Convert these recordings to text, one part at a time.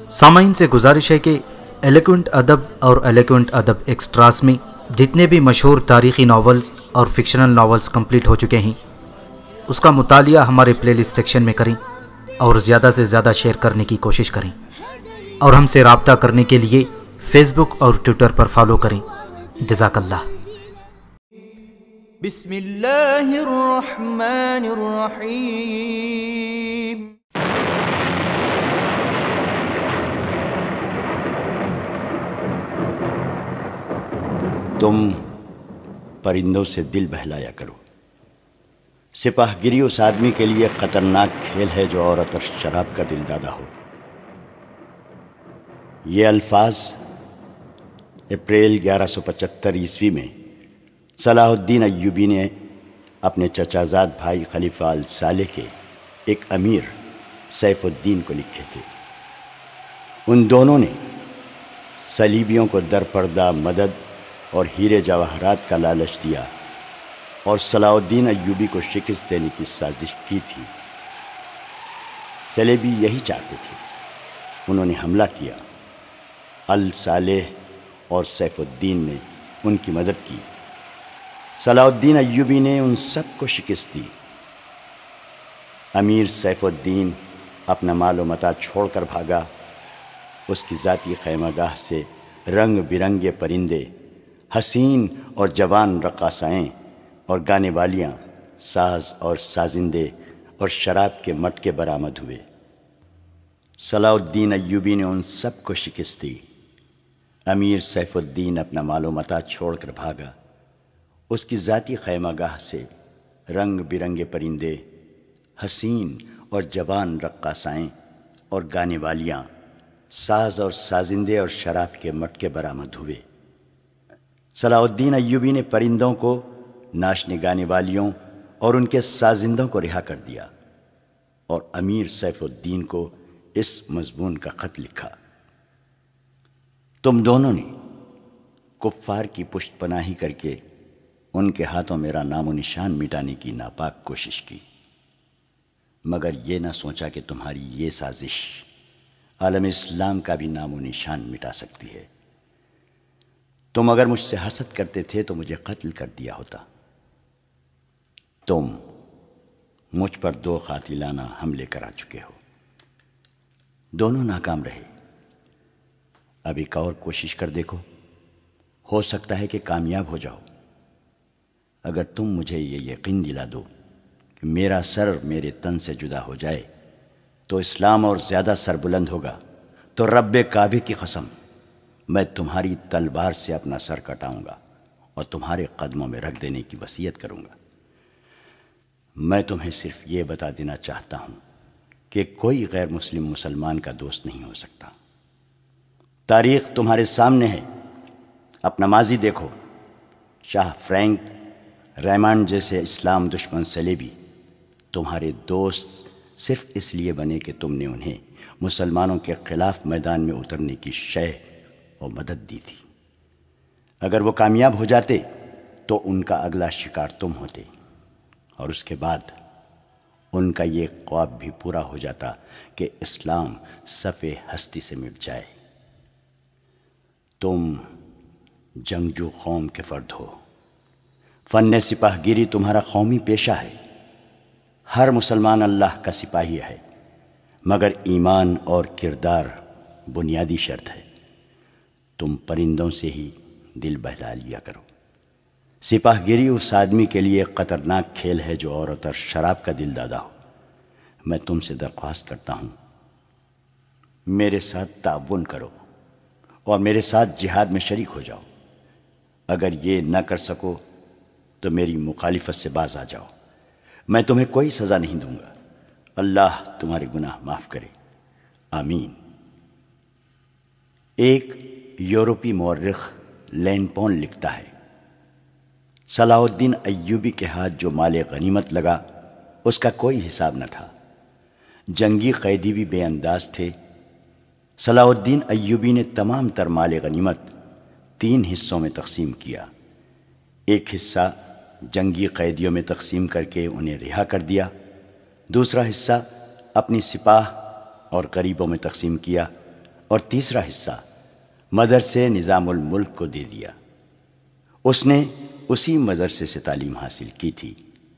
سامعین سے گزارش ہے کہ ایلیکوینٹ ادب اور ایلیکوینٹ ادب ایکسٹراس میں جتنے بھی مشہور تاریخی ناولز اور فکشنل ناولز کمپلیٹ ہو چکے ہیں اس کا مطالعہ ہمارے پلے لسٹ سیکشن میں کریں اور زیادہ سے زیادہ شیئر کرنے کی کوشش کریں، اور ہم سے رابطہ کرنے کے لیے فیس بک اور ٹویٹر پر فالو کریں۔ جزاک اللہ۔ بسم اللہ الرحمن الرحیم۔ تم پرندوں سے دل بہلایا کرو، سپاہ گیری اس آدمی کے لیے خطرناک کھیل ہے جو عورت اور شراب کا دل دادا ہو۔ یہ الفاظ اپریل 1175 عیسوی میں صلاح الدین ایوبی نے اپنے چچا زاد بھائی خلیفہ الصالح کے ایک امیر سیف الدین کو لکھے تھے۔ ان دونوں نے صلیبیوں کو در پردہ مدد اور ہیرے جواہرات کا لالچ دیا اور صلاح الدین ایوبی کو شکست دینے کی سازش کی تھی۔ صلیبی یہی چاہتے تھے، انہوں نے حملہ کیا، الصالح اور سیف الدین نے ان کی مدد کی۔ صلاح الدین ایوبی نے ان سب کو شکست دی۔ امیر سیف الدین اپنا مال و متاع چھوڑ کر بھاگا۔ اس کی ذاتی خیمہ گاہ سے رنگ برنگے پرندے، حسین اور جوان رقاصائیں اور گانے والیاں، ساز اور سازندے اور شراب کے مٹکے برآمد ہوئے۔ صلاح الدین ایوبی نے ان سب کو شکست دی۔ امیر سیف الدین اپنا مال و متاع چھوڑ کر بھاگا۔ اس کی ذاتی خیمہ گاہ سے رنگ برنگے پرندے، حسین اور جوان رقاصائیں اور گانے والیاں، ساز اور سازندے اور شراب کے مٹکے برآمد ہوئے۔ صلاح الدین ایوبی نے پرندوں کو، ناچنے گانے والیوں اور ان کے سازندوں کو رہا کر دیا اور امیر سیف الدین کو اس مضمون کا خط لکھا: تم دونوں نے کفار کی پشت پناہی کر کے ان کے ہاتھوں میرا نام و نشان مٹانے کی ناپاک کوشش کی، مگر یہ نہ سوچا کہ تمہاری یہ سازش عالم اسلام کا بھی نام و نشان مٹا سکتی ہے۔ تم اگر مجھ سے حسد کرتے تھے تو مجھے قتل کر دیا ہوتا۔ تم مجھ پر 2 قاتلانہ حملے کرا چکے ہو، دونوں ناکام رہے۔ اب ایک اور کوشش کر دیکھو، ہو سکتا ہے کہ کامیاب ہو جاؤ۔ اگر تم مجھے یہ یقین دلا دو کہ میرا سر میرے تن سے جدا ہو جائے تو اسلام اور زیادہ سربلند ہوگا، تو رب کعبے کی قسم میں تمہاری تلوار سے اپنا سر کٹاؤں گا اور تمہارے قدموں میں رکھ دینے کی وصیت کروں گا۔ میں تمہیں صرف یہ بتا دینا چاہتا ہوں کہ کوئی غیر مسلم مسلمان کا دوست نہیں ہو سکتا۔ تاریخ تمہارے سامنے ہے، اپنا ماضی دیکھو۔ شاہ فرینک ریمانڈ جیسے اسلام دشمن صلیبی تمہارے دوست صرف اس لیے بنے کہ تم نے انہیں مسلمانوں کے خلاف میدان میں اترنے کی شے اور مدد دی تھی۔ اگر وہ کامیاب ہو جاتے تو ان کا اگلا شکار تم ہوتے، اور اس کے بعد ان کا یہ خواب بھی پورا ہو جاتا کہ اسلام صف ہستی سے مٹ جائے۔ تم جنگجو قوم کے فرد ہو، فن سپاہ گیری تمہارا قومی پیشہ ہے۔ ہر مسلمان اللہ کا سپاہی ہے، مگر ایمان اور کردار بنیادی شرط ہے۔ تم پرندوں سے ہی دل بہلا لیا کرو۔ سپاہ گیری اس آدمی کے لیے خطرناک کھیل ہے جو عورت اور شراب کا دل دادا ہو۔ میں تم سے درخواست کرتا ہوں، میرے ساتھ تعاون کرو اور میرے ساتھ جہاد میں شریک ہو جاؤ۔ اگر یہ نہ کر سکو تو میری مخالفت سے باز آ جاؤ، میں تمہیں کوئی سزا نہیں دوں گا۔ اللہ تمہارے گناہ معاف کرے، آمین۔ ایک یورپی مورخ لینپون لکھتا ہے، صلاح الدین ایوبی کے ہاتھ جو مال غنیمت لگا اس کا کوئی حساب نہ تھا۔ جنگی قیدی بھی بے انداز تھے۔ صلاح الدین ایوبی نے تمام تر مال غنیمت 3 حصوں میں تقسیم کیا۔ ایک حصہ جنگی قیدیوں میں تقسیم کر کے انہیں رہا کر دیا، دوسرا حصہ اپنی سپاہ اور غریبوں میں تقسیم کیا، اور تیسرا حصہ مدرسے نظام الملک کو دے دیا۔ اس نے اسی مدرسے سے تعلیم حاصل کی تھی۔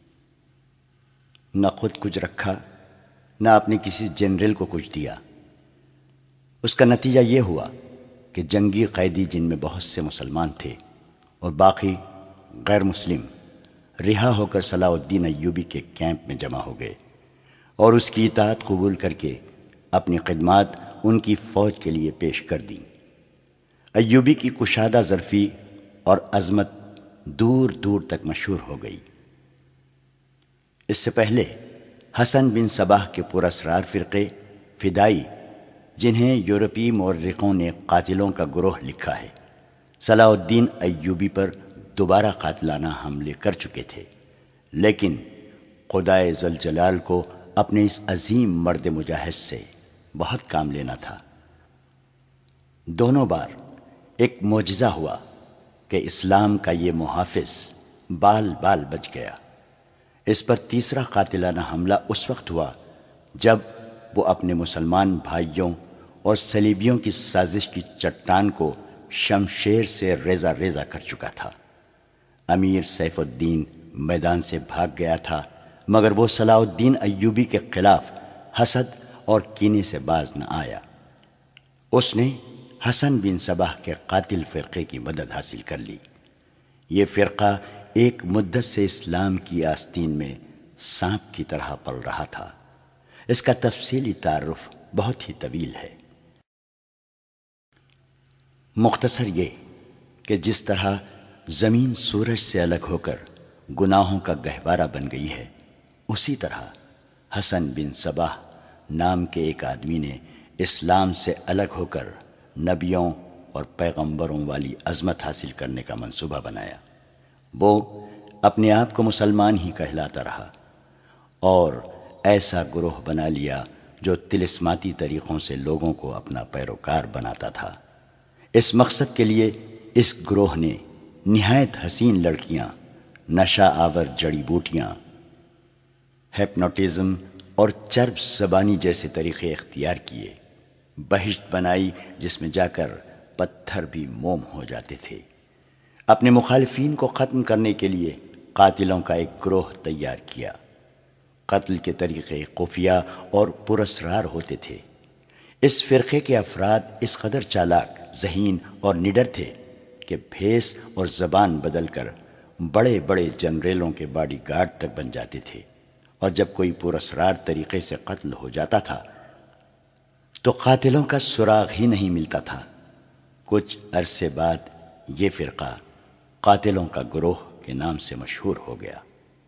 نہ خود کچھ رکھا، نہ اپنے کسی جنرل کو کچھ دیا۔ اس کا نتیجہ یہ ہوا کہ جنگی قیدی، جن میں بہت سے مسلمان تھے اور باقی غیر مسلم، رہا ہو کر صلاح الدین ایوبی کے کیمپ میں جمع ہو گئے اور اس کی اطاعت قبول کر کے اپنی خدمات ان کی فوج کے لیے پیش کر دیں۔ ایوبی کی کشادہ ظرفی اور عظمت دور دور تک مشہور ہو گئی۔ اس سے پہلے حسن بن صباح کے پراسرار فرقے فدائی، جنہیں یورپی مورخوں نے قاتلوں کا گروہ لکھا ہے، صلاح الدین ایوبی پر دوبارہ قاتلانہ حملے کر چکے تھے، لیکن خدائے ذوالجلال کو اپنے اس عظیم مرد مجاہد سے بہت کام لینا تھا۔ دونوں بار ایک معجزہ ہوا کہ اسلام کا یہ محافظ بال بال بچ گیا۔ اس پر تیسرا قاتلانہ حملہ اس وقت ہوا جب وہ اپنے مسلمان بھائیوں اور صلیبیوں کی سازش کی چٹان کو شمشیر سے ریزہ ریزہ کر چکا تھا۔ امیر سیف الدین میدان سے بھاگ گیا تھا، مگر وہ صلاح الدین ایوبی کے خلاف حسد اور کینے سے باز نہ آیا۔ اس نے حسن بن صباح کے قاتل فرقے کی مدد حاصل کر لی۔ یہ فرقہ ایک مدت سے اسلام کی آستین میں سانپ کی طرح پل رہا تھا۔ اس کا تفصیلی تعارف بہت ہی طویل ہے۔ مختصر یہ کہ جس طرح زمین سورج سے الگ ہو کر گناہوں کا گہوارہ بن گئی ہے، اسی طرح حسن بن صباح نام کے ایک آدمی نے اسلام سے الگ ہو کر نبیوں اور پیغمبروں والی عظمت حاصل کرنے کا منصوبہ بنایا۔ وہ اپنے آپ کو مسلمان ہی کہلاتا رہا اور ایسا گروہ بنا لیا جو طلسماتی طریقوں سے لوگوں کو اپنا پیروکار بناتا تھا۔ اس مقصد کے لیے اس گروہ نے نہایت حسین لڑکیاں، نشہ آور جڑی بوٹیاں، ہیپنوٹزم اور چرب زبانی جیسے طریقے اختیار کیے۔ بہشت بنائی جس میں جا کر پتھر بھی موم ہو جاتے تھے۔ اپنے مخالفین کو ختم کرنے کے لیے قاتلوں کا ایک گروہ تیار کیا۔ قتل کے طریقے خفیہ اور پراسرار ہوتے تھے۔ اس فرقے کے افراد اس قدر چالاک، ذہین اور نڈر تھے کہ بھیس اور زبان بدل کر بڑے بڑے جنرلوں کے باڈی گارڈ تک بن جاتے تھے، اور جب کوئی پراسرار طریقے سے قتل ہو جاتا تھا تو قاتلوں کا سراغ ہی نہیں ملتا تھا۔ کچھ عرصے بعد یہ فرقہ قاتلوں کا گروہ کے نام سے مشہور ہو گیا۔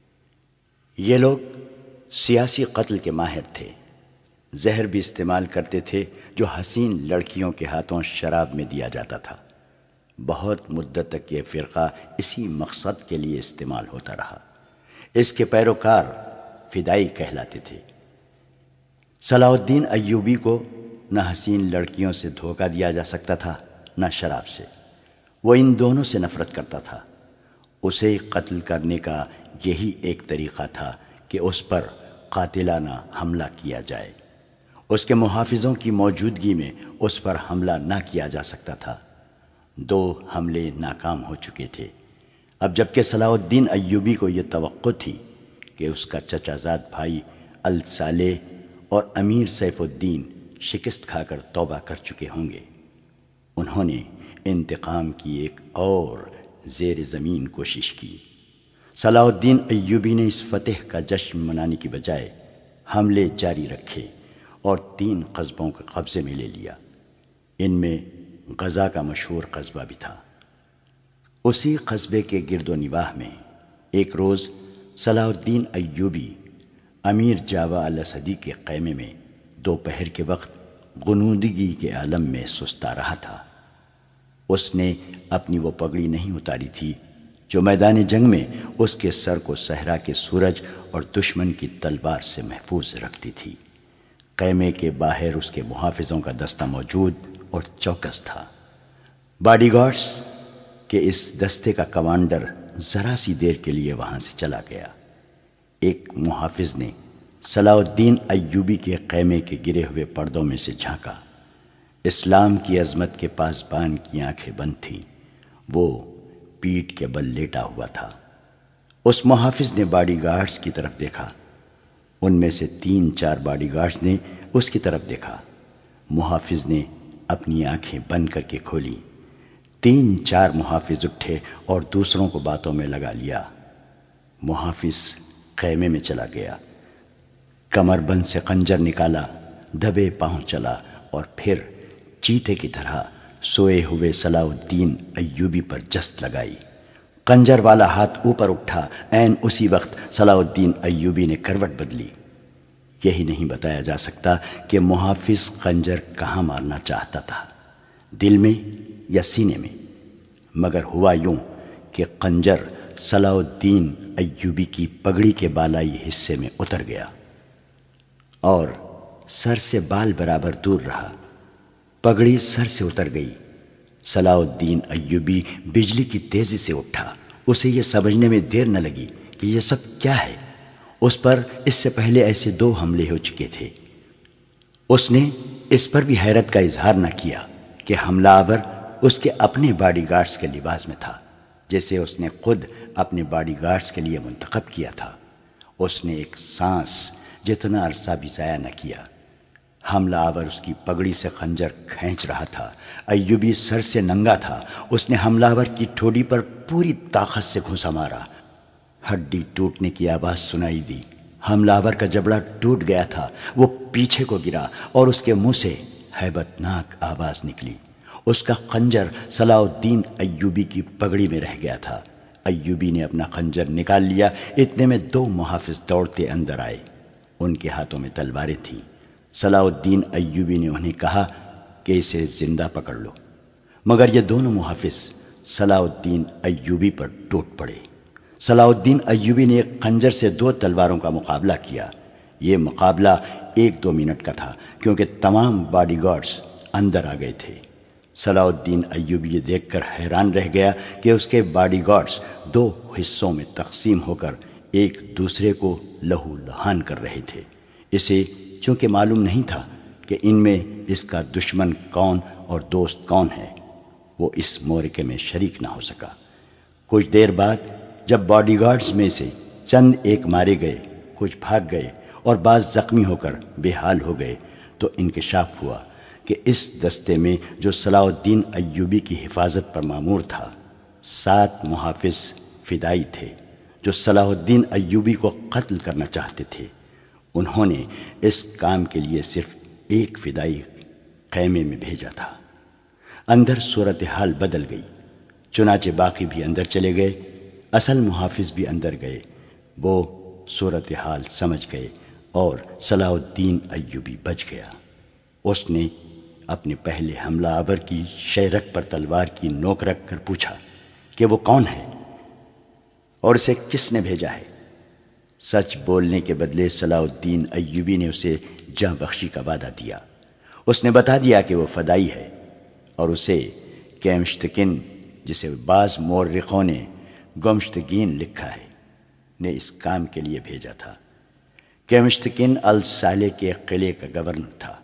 یہ لوگ سیاسی قتل کے ماہر تھے، زہر بھی استعمال کرتے تھے جو حسین لڑکیوں کے ہاتھوں شراب میں دیا جاتا تھا۔ بہت مدت تک یہ فرقہ اسی مقصد کے لیے استعمال ہوتا رہا۔ اس کے پیروکار فدائی کہلاتے تھے۔ صلاح الدین ایوبی کو نہ حسین لڑکیوں سے دھوکہ دیا جا سکتا تھا، نہ شراب سے۔ وہ ان دونوں سے نفرت کرتا تھا۔ اسے قتل کرنے کا یہی ایک طریقہ تھا کہ اس پر قاتلانہ حملہ کیا جائے۔ اس کے محافظوں کی موجودگی میں اس پر حملہ نہ کیا جا سکتا تھا۔ 2 حملے ناکام ہو چکے تھے۔ اب جبکہ صلاح الدین ایوبی کو یہ توقع تھی کہ اس کا چچا زاد بھائی الصالح اور امیر سیف الدین شکست کھا کر توبہ کر چکے ہوں گے، انہوں نے انتقام کی ایک اور زیر زمین کوشش کی۔ صلاح الدین ایوبی نے اس فتح کا جشن منانے کی بجائے حملے جاری رکھے اور 3 قصبوں کو قبضے میں لے لیا۔ ان میں غزہ کا مشہور قصبہ بھی تھا۔ اسی قصبے کے گرد و نواح میں ایک روز صلاح الدین ایوبی امیر جاوا الاسدی کے خیمے میں دوپہر کے وقت غنودگی کے عالم میں سستا رہا تھا۔ اس نے اپنی وہ پگڑی نہیں اتاری تھی جو میدان جنگ میں اس کے سر کو صحرا کے سورج اور دشمن کی تلوار سے محفوظ رکھتی تھی۔ خیمے کے باہر اس کے محافظوں کا دستہ موجود اور چوکس تھا۔ باڈی گارڈز کے اس دستے کا کمانڈر ذرا سی دیر کے لیے وہاں سے چلا گیا۔ ایک محافظ نے صلاح الدین ایوبی کے خیمے کے گرے ہوئے پردوں میں سے جھانکا۔ اسلام کی عظمت کے پاسبان کی آنکھیں بند تھیں۔ وہ پیٹھ کے بل لیٹا ہوا تھا۔ اس محافظ نے باڈی گارڈز کی طرف دیکھا۔ ان میں سے 3-4 باڈی گارڈز نے اس کی طرف دیکھا۔ محافظ نے اپنی آنکھیں بند کر کے کھولی۔ 3-4 محافظ اٹھے اور دوسروں کو باتوں میں لگا لیا۔ محافظ خیمے میں چلا گیا، کمر بند سے خنجر نکالا، دبے پاؤں چلا اور پھر چیتے کی طرح سوئے ہوئے صلاح الدین ایوبی پر جست لگائی۔ خنجر والا ہاتھ اوپر اٹھا، عین اسی وقت صلاح الدین ایوبی نے کروٹ بدلی۔ یہی نہیں بتایا جا سکتا کہ محافظ خنجر کہاں مارنا چاہتا تھا، دل میں یا سینے میں، مگر ہوا یوں کہ خنجر صلاح الدین ایوبی کی پگڑی کے بالائی حصے میں اتر گیا اور سر سے بال برابر دور رہا۔ پگڑی سر سے اتر گئی۔ صلاح الدین ایوبی بجلی کی تیزی سے اٹھا۔ اسے یہ سمجھنے میں دیر نہ لگی کہ یہ سب کیا ہے۔ اس پر اس سے پہلے ایسے 2 حملے ہو چکے تھے۔ اس نے اس پر بھی حیرت کا اظہار نہ کیا کہ حملہ آور اس کے اپنے باڈی گارڈز کے لباس میں تھا، جسے اس نے خود اپنے باڈی گارڈز کے لیے منتخب کیا تھا۔ اس نے ایک سانس جتنا عرصہ بھی ضائع نہ کیا۔ حملہ آور اس کی پگڑی سے خنجر کھینچ رہا تھا۔ ایوبی سر سے ننگا تھا۔ اس نے حملہ آور کی ٹھوڑی پر پوری طاقت سے گھونسا مارا۔ ہڈی ٹوٹنے کی آواز سنائی دی۔ حملہ آور کا جبڑا ٹوٹ گیا تھا۔ وہ پیچھے کو گرا اور اس کے منہ سے ہیبت ناک آواز نکلی۔ اس کا خنجر صلاح الدین ایوبی کی پگڑی میں رہ گیا تھا۔ ایوبی نے اپنا خنجر نکال لیا۔ اتنے میں 2 محافظ دوڑتے اندر آئے۔ ان کے ہاتھوں میں تلواریں تھیں۔ صلاح الدین ایوبی نے انہیں کہا کہ اسے زندہ پکڑ لو، مگر یہ دونوں محافظ صلاح الدین ایوبی پر ٹوٹ پڑے۔ صلاح الدین ایوبی نے ایک خنجر سے 2 تلواروں کا مقابلہ کیا۔ یہ مقابلہ 1-2 منٹ کا تھا، کیونکہ تمام باڈی گارڈز اندر آ گئے تھے۔ صلاح الدین ایوبی یہ دیکھ کر حیران رہ گیا کہ اس کے باڈی گارڈز 2 حصوں میں تقسیم ہو کر ایک دوسرے کو لہو لہان کر رہے تھے۔ اسے چونکہ معلوم نہیں تھا کہ ان میں اس کا دشمن کون اور دوست کون ہے، وہ اس معرکے میں شریک نہ ہو سکا۔ کچھ دیر بعد جب باڈی گارڈز میں سے چند ایک مارے گئے، کچھ بھاگ گئے اور بعض زخمی ہو کر بے حال ہو گئے، تو انکشاف ہوا کہ اس دستے میں جو صلاح الدین ایوبی کی حفاظت پر مامور تھا، 7 محافظ فدائی تھے جو صلاح الدین ایوبی کو قتل کرنا چاہتے تھے۔ انہوں نے اس کام کے لیے صرف 1 فدائی خیمے میں بھیجا تھا۔ اندر صورتحال بدل گئی، چنانچہ باقی بھی اندر چلے گئے، اصل محافظ بھی اندر گئے۔ وہ صورتحال سمجھ گئے اور صلاح الدین ایوبی بچ گیا۔ اس نے اپنے پہلے حملہ آور کی شہرک پر تلوار کی نوک رکھ کر پوچھا کہ وہ کون ہے اور اسے کس نے بھیجا ہے۔ سچ بولنے کے بدلے صلاح الدین ایوبی نے اسے جاں بخشی کا وعدہ دیا۔ اس نے بتا دیا کہ وہ فدائی ہے اور اسے کیمشتکن، جسے بعض مورخوں نے گمشتگین لکھا ہے، نے اس کام کے لیے بھیجا تھا۔ کیمشتکن الصالح کے قلعے کا گورنر تھا۔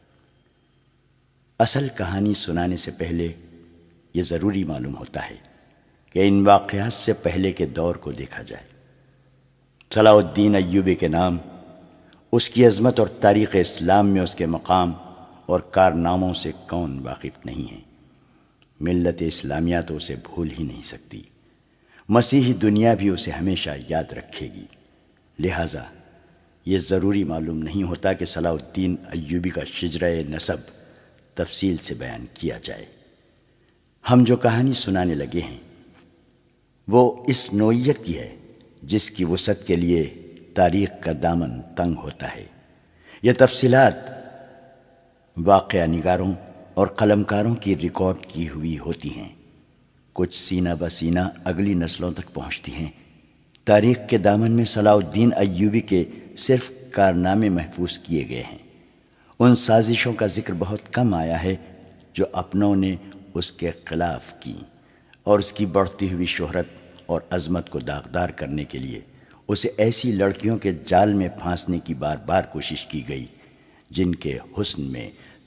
اصل کہانی سنانے سے پہلے یہ ضروری معلوم ہوتا ہے کہ ان واقعات سے پہلے کے دور کو دیکھا جائے۔ صلاح الدین ایوبی کے نام، اس کی عظمت اور تاریخ اسلام میں اس کے مقام اور کارناموں سے کون واقف نہیں ہے؟ ملت اسلامیہ تو اسے بھول ہی نہیں سکتی، مسیحی دنیا بھی اسے ہمیشہ یاد رکھے گی۔ لہٰذا یہ ضروری معلوم نہیں ہوتا کہ صلاح الدین ایوبی کا شجرہ نسب تفصیل سے بیان کیا جائے۔ ہم جو کہانی سنانے لگے ہیں وہ اس نوعیت کی ہے جس کی وسعت کے لیے تاریخ کا دامن تنگ ہوتا ہے۔ یہ تفصیلات واقعہ نگاروں اور قلمکاروں کی ریکارڈ کی ہوئی ہوتی ہیں، کچھ سینہ بسینہ اگلی نسلوں تک پہنچتی ہیں۔ تاریخ کے دامن میں صلاح الدین ایوبی کے صرف کارنامے محفوظ کیے گئے ہیں۔ ان سازشوں کا ذکر بہت کم آیا ہے جو اپنوں نے اس کے خلاف کی، اور اس کی بڑھتی ہوئی شہرت اور عظمت کو داغدار کرنے کے لیے اسے ایسی لڑکیوں کے جال میں پھانسنے کی بار بار کوشش کی گئی جن کے حسن میں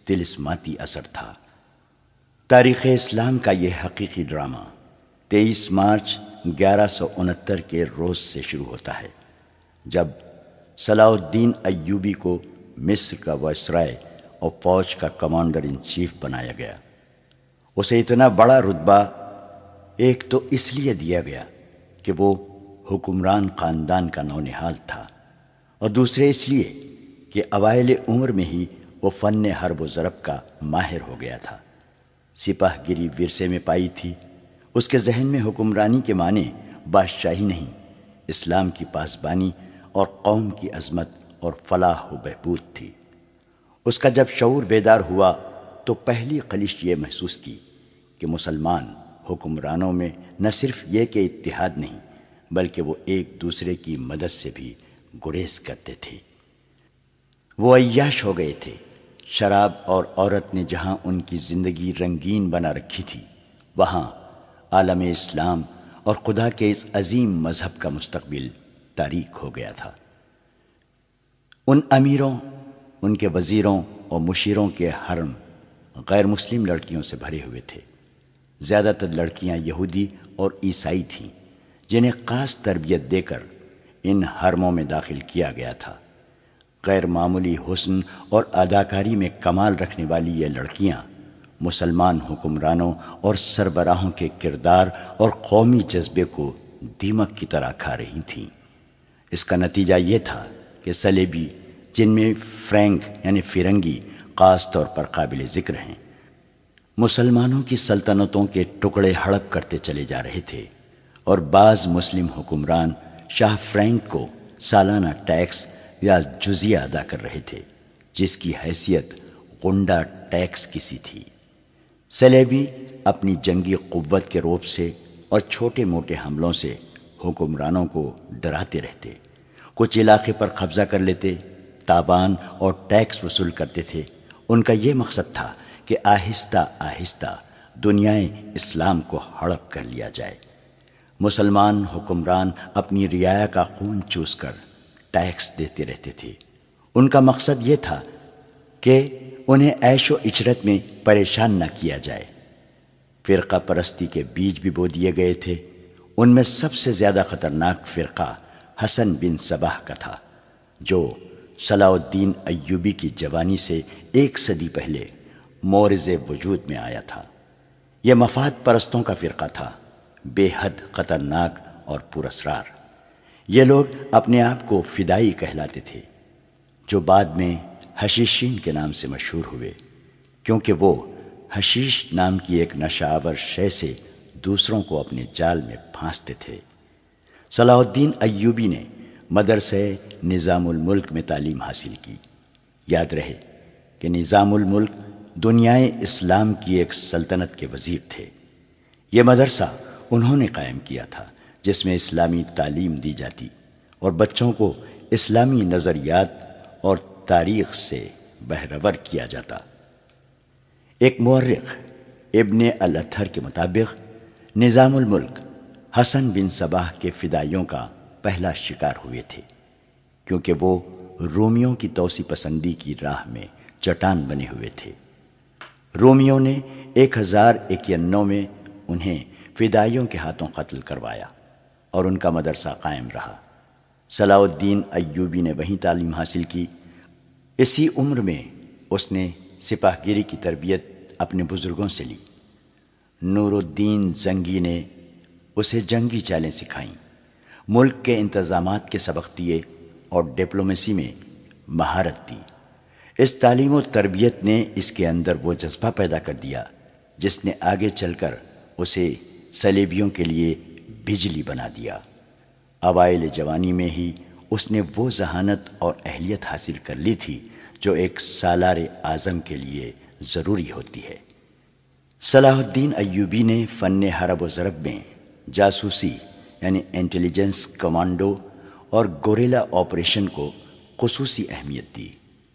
طلسماتی اثر تھا۔ تاریخ اسلام کا یہ حقیقی ڈرامہ 23 مارچ 1169 کے روز سے شروع ہوتا ہے، جب صلاح الدین ایوبی کو مصر کا وائسرائے اور فوج کا کمانڈر ان چیف بنایا گیا۔ اسے اتنا بڑا رتبہ ایک تو اس لیے دیا گیا کہ وہ حکمران خاندان کا نونہال تھا، اور دوسرے اس لیے کہ اوائل عمر میں ہی وہ فن حرب و ضرب کا ماہر ہو گیا تھا۔ سپاہ گیری ورثے میں پائی تھی۔ اس کے ذہن میں حکمرانی کے معنی بادشاہی نہیں، اسلام کی پاسبانی اور قوم کی عظمت اور فلاح و بہبود تھی۔ اس کا جب شعور بیدار ہوا تو پہلی خلش یہ محسوس کی کہ مسلمان حکمرانوں میں نہ صرف یہ کہ اتحاد نہیں، بلکہ وہ ایک دوسرے کی مدد سے بھی گریز کرتے تھے۔ وہ عیاش ہو گئے تھے۔ شراب اور عورت نے جہاں ان کی زندگی رنگین بنا رکھی تھی، وہاں عالم اسلام اور خدا کے اس عظیم مذہب کا مستقبل تاریک ہو گیا تھا۔ ان امیروں، ان کے وزیروں اور مشیروں کے حرم غیر مسلم لڑکیوں سے بھرے ہوئے تھے۔ زیادہ تر لڑکیاں یہودی اور عیسائی تھیں، جنہیں خاص تربیت دے کر ان حرموں میں داخل کیا گیا تھا۔ غیر معمولی حسن اور اداکاری میں کمال رکھنے والی یہ لڑکیاں مسلمان حکمرانوں اور سربراہوں کے کردار اور قومی جذبے کو دیمک کی طرح کھا رہی تھیں۔ اس کا نتیجہ یہ تھا کہ صلیبی، جن میں فرینک یعنی فرنگی خاص طور پر قابل ذکر ہیں، مسلمانوں کی سلطنتوں کے ٹکڑے ہڑپ کرتے چلے جا رہے تھے، اور بعض مسلم حکمران شاہ فرینک کو سالانہ ٹیکس یا جزیہ ادا کر رہے تھے، جس کی حیثیت غنڈہ ٹیکس کی سی تھی۔ صلیبی اپنی جنگی قوت کے رعب سے اور چھوٹے موٹے حملوں سے حکمرانوں کو ڈراتے رہتے، کچھ علاقے پر قبضہ کر لیتے، تاوان اور ٹیکس وصول کرتے تھے۔ ان کا یہ مقصد تھا کہ آہستہ آہستہ دنیائے اسلام کو ہڑپ کر لیا جائے۔ مسلمان حکمران اپنی رعایا کا خون چوس کر ٹیکس دیتے رہتے تھے۔ ان کا مقصد یہ تھا کہ انہیں عیش و عشرت میں پریشان نہ کیا جائے۔ فرقہ پرستی کے بیج بھی بو دیے گئے تھے۔ ان میں سب سے زیادہ خطرناک فرقہ حسن بن صباح کا تھا، جو صلاح الدین ایوبی کی جوانی سے 1 صدی پہلے مورز وجود میں آیا تھا۔ یہ مفاد پرستوں کا فرقہ تھا، بے حد خطرناک اور پراسرار۔ یہ لوگ اپنے آپ کو فدائی کہلاتے تھے، جو بعد میں حشیشین کے نام سے مشہور ہوئے، کیونکہ وہ حشیش نام کی ایک نشہ آور شے سے دوسروں کو اپنے جال میں پھانستے تھے۔ صلاح الدین ایوبی نے مدرسہ نظام الملک میں تعلیم حاصل کی۔ یاد رہے کہ نظام الملک دنیائے اسلام کی ایک سلطنت کے وزیر تھے۔ یہ مدرسہ انہوں نے قائم کیا تھا، جس میں اسلامی تعلیم دی جاتی اور بچوں کو اسلامی نظریات اور تاریخ سے بہرور کیا جاتا۔ ایک مورخ ابن الاطہر کے مطابق نظام الملک حسن بن صباح کے فدائیوں کا پہلا شکار ہوئے تھے، کیونکہ وہ رومیوں کی توسیع پسندی کی راہ میں چٹان بنے ہوئے تھے۔ رومیوں نے 1091 میں انہیں فدائیوں کے ہاتھوں قتل کروایا اور ان کا مدرسہ قائم رہا۔ صلاح الدین ایوبی نے وہیں تعلیم حاصل کی۔ اسی عمر میں اس نے سپاہ گیری کی تربیت اپنے بزرگوں سے لی۔ نور الدین زنگی نے اسے جنگی چالیں سکھائیں، ملک کے انتظامات کے سبق دیے اور ڈپلومیسی میں مہارت دی۔ اس تعلیم و تربیت نے اس کے اندر وہ جذبہ پیدا کر دیا جس نے آگے چل کر اسے صلیبیوں کے لیے بجلی بنا دیا۔ اوائل جوانی میں ہی اس نے وہ ذہانت اور اہلیت حاصل کر لی تھی جو ایک سالار اعظم کے لیے ضروری ہوتی ہے۔ صلاح الدین ایوبی نے فن حرب و ضرب میں جاسوسی یعنی انٹیلیجنس، کمانڈو اور گوریلا آپریشن کو خصوصی اہمیت دی۔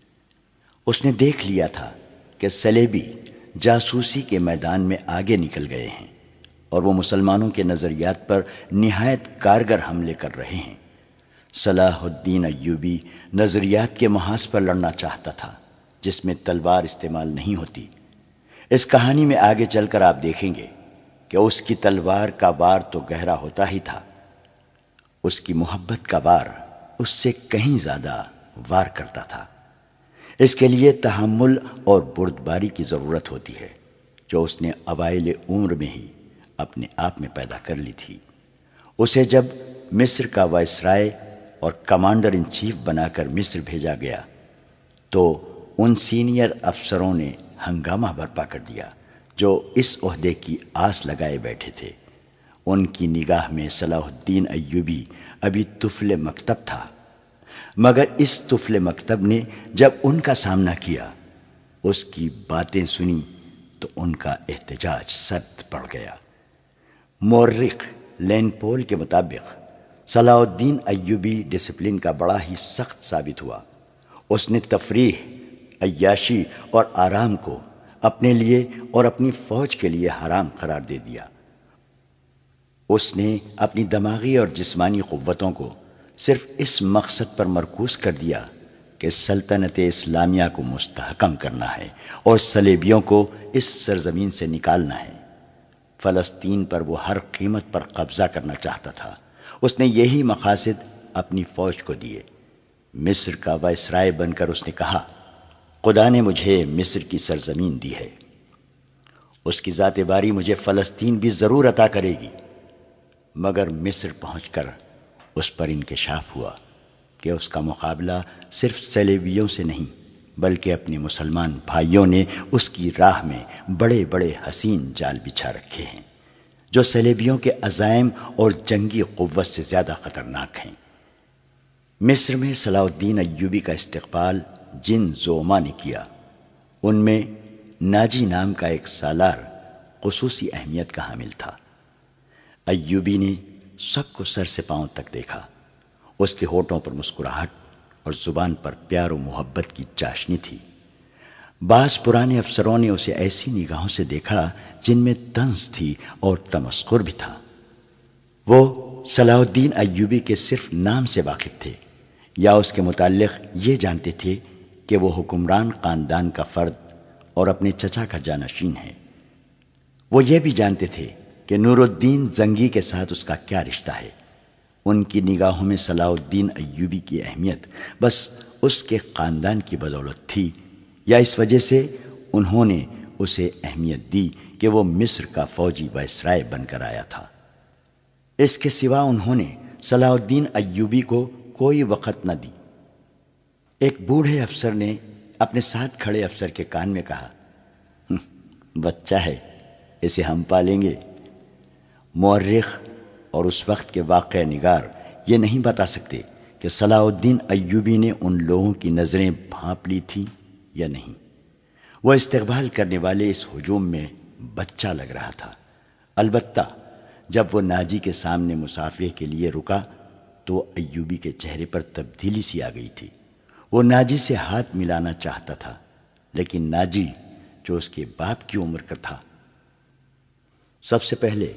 اس نے دیکھ لیا تھا کہ صلیبی جاسوسی کے میدان میں آگے نکل گئے ہیں اور وہ مسلمانوں کے نظریات پر نہایت کارگر حملے کر رہے ہیں۔ صلاح الدین ایوبی نظریات کے محاذ پر لڑنا چاہتا تھا، جس میں تلوار استعمال نہیں ہوتی۔ اس کہانی میں آگے چل کر آپ دیکھیں گے کہ اس کی تلوار کا وار تو گہرا ہوتا ہی تھا، اس کی محبت کا وار اس سے کہیں زیادہ وار کرتا تھا۔ اس کے لیے تحمل اور بردباری کی ضرورت ہوتی ہے، جو اس نے اوائل عمر میں ہی اپنے آپ میں پیدا کر لی تھی۔ اسے جب مصر کا وائسرائے اور کمانڈر ان چیف بنا کر مصر بھیجا گیا تو ان سینئر افسروں نے ہنگامہ برپا کر دیا جو اس عہدے کی آس لگائے بیٹھے تھے۔ ان کی نگاہ میں صلاح الدین ایوبی ابھی طفل مکتب تھا، مگر اس طفل مکتب نے جب ان کا سامنا کیا، اس کی باتیں سنی تو ان کا احتجاج سرد پڑ گیا۔ مورخ لین پول کے مطابق صلاح الدین ایوبی ڈسپلن کا بڑا ہی سخت ثابت ہوا۔ اس نے تفریح، عیاشی اور آرام کو اپنے لیے اور اپنی فوج کے لیے حرام قرار دے دیا۔ اس نے اپنی دماغی اور جسمانی قوتوں کو صرف اس مقصد پر مرکوز کر دیا کہ سلطنت اسلامیہ کو مستحکم کرنا ہے اور صلیبیوں کو اس سرزمین سے نکالنا ہے۔ فلسطین پر وہ ہر قیمت پر قبضہ کرنا چاہتا تھا۔ اس نے یہی مقاصد اپنی فوج کو دیے۔ مصر کا وائسرائے بن کر اس نے کہا، خدا نے مجھے مصر کی سرزمین دی ہے، اس کی ذات باری مجھے فلسطین بھی ضرور عطا کرے گی۔ مگر مصر پہنچ کر اس پر انکشاف ہوا کہ اس کا مقابلہ صرف صلیبیوں سے نہیں بلکہ اپنے مسلمان بھائیوں نے اس کی راہ میں بڑے بڑے حسین جال بچھا رکھے ہیں، جو صلیبیوں کے عزائم اور جنگی قوت سے زیادہ خطرناک ہیں۔ مصر میں صلاح الدین ایوبی کا استقبال جن زعما نے کیا، ان میں ناجی نام کا ایک سالار خصوصی اہمیت کا حامل تھا۔ ایوبی نے سب کو سر سے پاؤں تک دیکھا۔ اس کے ہونٹوں پر مسکراہٹ اور زبان پر پیار و محبت کی چاشنی تھی۔ بعض پرانے افسروں نے اسے ایسی نگاہوں سے دیکھا جن میں طنز تھی اور تمسخر بھی تھا۔ وہ صلاح الدین ایوبی کے صرف نام سے واقف تھے یا اس کے متعلق یہ جانتے تھے کہ وہ حکمران خاندان کا فرد اور اپنے چچا کا جانشین ہے۔ وہ یہ بھی جانتے تھے کہ نور الدین زنگی کے ساتھ اس کا کیا رشتہ ہے۔ ان کی نگاہوں میں صلاح الدین ایوبی کی اہمیت بس اس کے خاندان کی بدولت تھی، یا اس وجہ سے انہوں نے اسے اہمیت دی کہ وہ مصر کا فوجی وائسرائے بن کر آیا تھا۔ اس کے سوا انہوں نے صلاح الدین ایوبی کو کوئی وقت نہ دی۔ ایک بوڑھے افسر نے اپنے ساتھ کھڑے افسر کے کان میں کہا، بچہ ہے، اسے ہم پالیں گے۔ مورخ اور اس وقت کے واقعہ نگار یہ نہیں بتا سکتے کہ صلاح الدین ایوبی نے ان لوگوں کی نظریں بھانپ لی تھیں یا نہیں۔ وہ استقبال کرنے والے اس ہجوم میں بچہ لگ رہا تھا۔ البتہ جب وہ ناجی کے سامنے مصافحے کے لیے رکا تو ایوبی کے چہرے پر تبدیلی سی آ گئی تھی۔ وہ ناجی سے ہاتھ ملانا چاہتا تھا، لیکن ناجی جو اس کے باپ کی عمر کا تھا، سب سے پہلے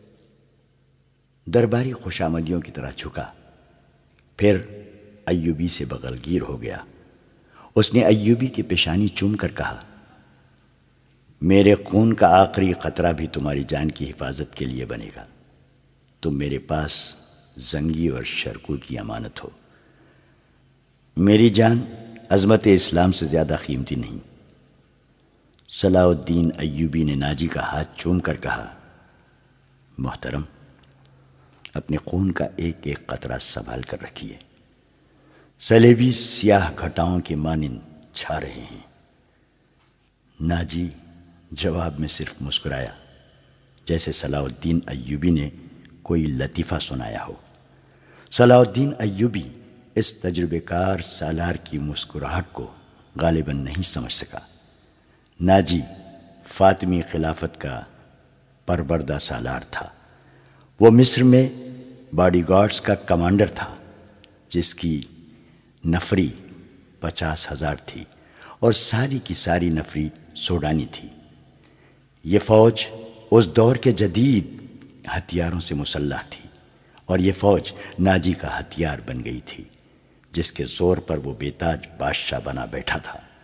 درباری خوشامدیوں کی طرح جھکا، پھر ایوبی سے بغلگیر ہو گیا۔ اس نے ایوبی کی پیشانی چوم کر کہا، میرے خون کا آخری قطرہ بھی تمہاری جان کی حفاظت کے لیے بنے گا۔ تم میرے پاس زنگی اور شرکو کی امانت ہو۔ میری جان عظمت اسلام سے زیادہ قیمتی نہیں۔ صلاح الدین ایوبی نے ناجی کا ہاتھ چوم کر کہا، محترم، اپنے خون کا ایک ایک قطرہ سنبھال کر رکھیے، صلیبی سیاہ گھٹاؤں کے مانند چھا رہے ہیں۔ ناجی جواب میں صرف مسکرایا، جیسے صلاح الدین ایوبی نے کوئی لطیفہ سنایا ہو۔ صلاح الدین ایوبی اس تجربے کار سالار کی مسکراہٹ کو غالباً نہیں سمجھ سکا۔ ناجی فاطمی خلافت کا پروردہ سالار تھا۔ وہ مصر میں باڈی گارڈز کا کمانڈر تھا، جس کی نفری 50,000 تھی اور ساری کی ساری نفری سوڈانی تھی۔ یہ فوج اس دور کے جدید ہتھیاروں سے مسلح تھی، اور یہ فوج ناجی کا ہتھیار بن گئی تھی، جس کے زور پر وہ بے تاج بادشاہ بنا بیٹھا تھا۔